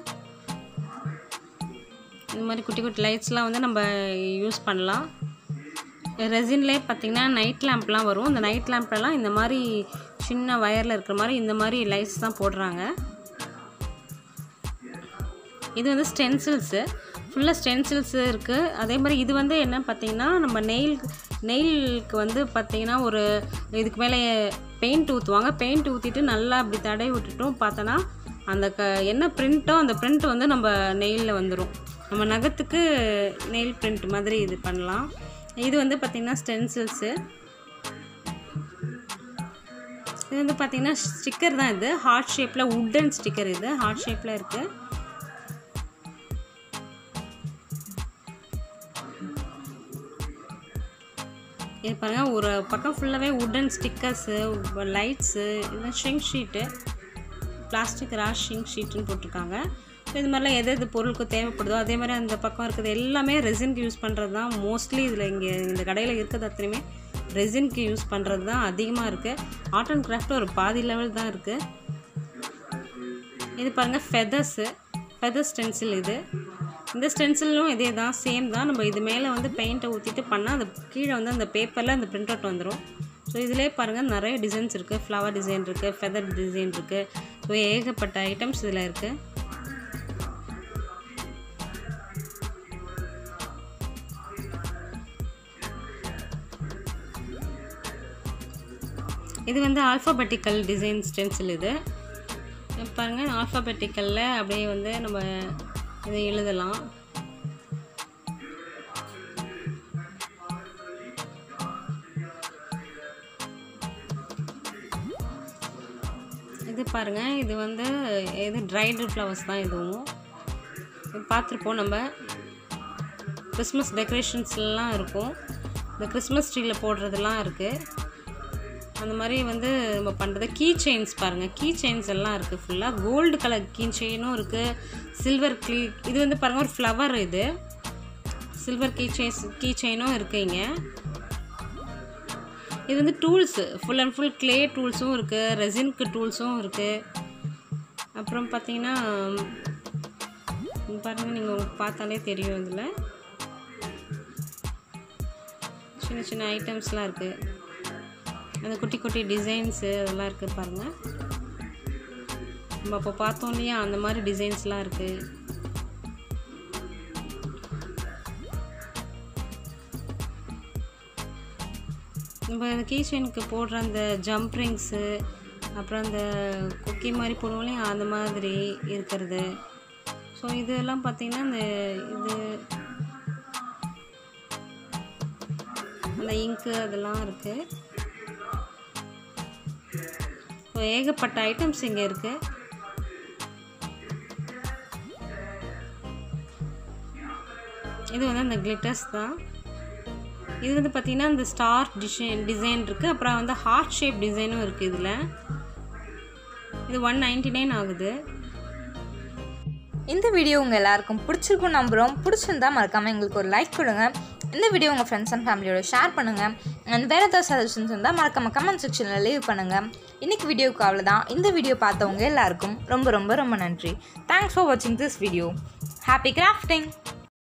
இந்த மாதிரி குட்டி லைட்ஸ்லாம் வந்து நம்ம யூஸ் பண்ணலாம். ரெசின்லேயே பார்த்திங்கன்னா நைட் லேம்ப்லாம் வரும். இந்த நைட் லேம்ப்லாம் இந்த மாதிரி சின்ன வயரில் இருக்கிற மாதிரி இந்த மாதிரி லைட்ஸ் தான் போடுறாங்க. இது வந்து ஸ்டென்சில்ஸு, ஃபுல்லாக ஸ்டென்சில்ஸு இருக்குது. அதே மாதிரி இது வந்து என்ன பார்த்திங்கன்னா நம்ம நெயிலுக்கு வந்து பார்த்திங்கன்னா ஒரு இதுக்கு மேலே பெயிண்ட் ஊற்றுவாங்க. பெயிண்ட் ஊற்றிட்டு நல்லா அப்படி தடவி விட்டுட்டும் பார்த்தோன்னா அந்த என்ன பிரிண்ட்டோ அந்த பிரிண்ட் வந்து நம்ம நெயிலில் வந்துடும். நம்ம நகத்துக்கு நெயில் பிரிண்ட் மாதிரி இது பண்ணலாம். இது வந்து பார்த்திங்கன்னா ஸ்டென்சில்ஸு. இது வந்து பார்த்திங்கன்னா ஸ்டிக்கர் தான். இது ஹார்ட் ஷேப்பில் வுட்டன் ஸ்டிக்கர். இது ஹார்ட் ஷேப்பில் இருக்குது. இது பாருங்கள், ஒரு பக்கம் ஃபுல்லாகவே வுட்டன் ஸ்டிக்கர்ஸு, லைட்ஸு, இதெல்லாம் ஷிங்க் ஷீட்டு, பிளாஸ்டிக் ராஷ் ஷிங்க் ஷீட்டுன்னு போட்டிருக்காங்க. ஸோ இது மாதிரிலாம் எது பொருளுக்கு தேவைப்படுதோ அதே மாதிரி அந்த பக்கம் இருக்கிறது எல்லாமே ரெசின்க்கு யூஸ் பண்ணுறது தான் மோஸ்ட்லி. இதில் இங்கே இந்த கடையில் இருக்கிறது அத்தனையுமே ரெசின்க்கு யூஸ் பண்ணுறது தான் அதிகமாக இருக்குது. ஆர்ட் அண்ட் கிராஃப்ட் ஒரு பாதி லெவல் தான் இருக்குது. இது பாருங்கள் ஃபெதர் ஸ்டென்சில். இந்த ஸ்டென்சிலும் இதே தான், சேம் தான். நம்ம இது மேலே வந்து பெயிண்ட்டை ஊற்றிட்டு பண்ணால் அது கீழே வந்து அந்த பேப்பரில் அந்த பிரிண்ட் அவுட் வந்துடும். ஸோ இதிலே பாருங்கள் நிறைய டிசைன்ஸ் இருக்குது. ஃப்ளவர் டிசைன் இருக்குது, ஃபெதர் டிசைன் இருக்குது. ஸோ ஏகப்பட்ட ஐட்டம்ஸ் இதில் இருக்குது. இது வந்து ஆல்ஃபாபெட்டிக்கல் டிசைன் ஸ்டென்சில். இது பாருங்கள், ஆல்ஃபாபெட்டிக்கலில் அப்படியே வந்து நம்ம இதை எழுதலாம். இது பாருங்கள், இது வந்து இது ட்ரைடு ஃப்ளவர்ஸ் தான். இதுவும் பார்த்துருப்போம் நம்ம. கிறிஸ்மஸ் டெக்கரேஷன்ஸ்லாம் இருக்கும். இந்த கிறிஸ்மஸ் ட்ரீயில் போடுறதுலாம் இருக்குது. அந்த மாதிரி வந்து நம்ம பண்ணுறது. கீ செயின்ஸ் பாருங்கள், கீ செயின்ஸ் எல்லாம் இருக்குது. ஃபுல்லாக கோல்டு கலர் கீ செயினும் இருக்குது, சில்வர் இது வந்து பாருங்கள் ஒரு ஃப்ளவர். இது சில்வர் கீ செயினும் இருக்குங்க. இது வந்து tools, full and full clay டூல்ஸும் இருக்குது, ரெசின்க்கு டூல்ஸும் இருக்குது. அப்புறம் பார்த்திங்கன்னா பாருங்கள், நீங்கள் பார்த்தாலே தெரியும். இதில் சின்ன சின்ன ஐட்டம்ஸ்லாம் இருக்குது. அந்த குட்டி குட்டி டிசைன்ஸு அதெல்லாம் இருக்குது பாருங்கள். நம்ம அப்போ பார்த்தோம் இல்லையா, அந்த மாதிரி டிசைன்ஸ்லாம் இருக்குது. நம்ம அந்த கீ செயினுக்கு போடுற அந்த ஜம்ப் ரிங்ஸு, அப்புறம் அந்த குக்கி மாதிரி போடுவோம் இல்லையா, அந்த மாதிரி இருக்கிறது. ஸோ இதெல்லாம் பார்த்திங்கன்னா அந்த இங்கு அதெல்லாம் இருக்குது. ஏகப்பட்ட ஐட்டம்ஸ் இங்கே இருக்குது. இது வந்து அந்த கிளிட்டர்ஸ் தான். இது வந்து பார்த்திங்கன்னா இந்த ஸ்டார் டிசைன் இருக்குது. அப்புறம் வந்து ஹார்ட் ஷேப் டிசைனும் இருக்குது. இதில் இது 199 ஆகுது. இந்த வீடியோ உங்கள் எல்லாருக்கும் பிடிச்சிருக்கும் நம்புகிறோம். பிடிச்சிருந்தா மறக்காமல் எங்களுக்கு ஒரு லைக் கொடுங்க. இந்த வீடியோ உங்கள் ஃப்ரெண்ட்ஸ் அண்ட் ஃபேமிலியோட ஷேர் பண்ணுங்கள். அண்ட் வேறு ஏதாவது சஜஷன்ஸ் இருந்தால் மறக்காமல் கமெண்ட் செக்ஷனில் லீவ் பண்ணுங்கள். இன்றைக்கி வீடியோவுக்கு அவ்வளோதான். இந்த வீடியோ பார்த்தவங்க எல்லாருக்கும் ரொம்ப ரொம்ப ரொம்ப நன்றி. தேங்க்ஸ் ஃபார் வாட்சிங் திஸ் வீடியோ. Happy grafting.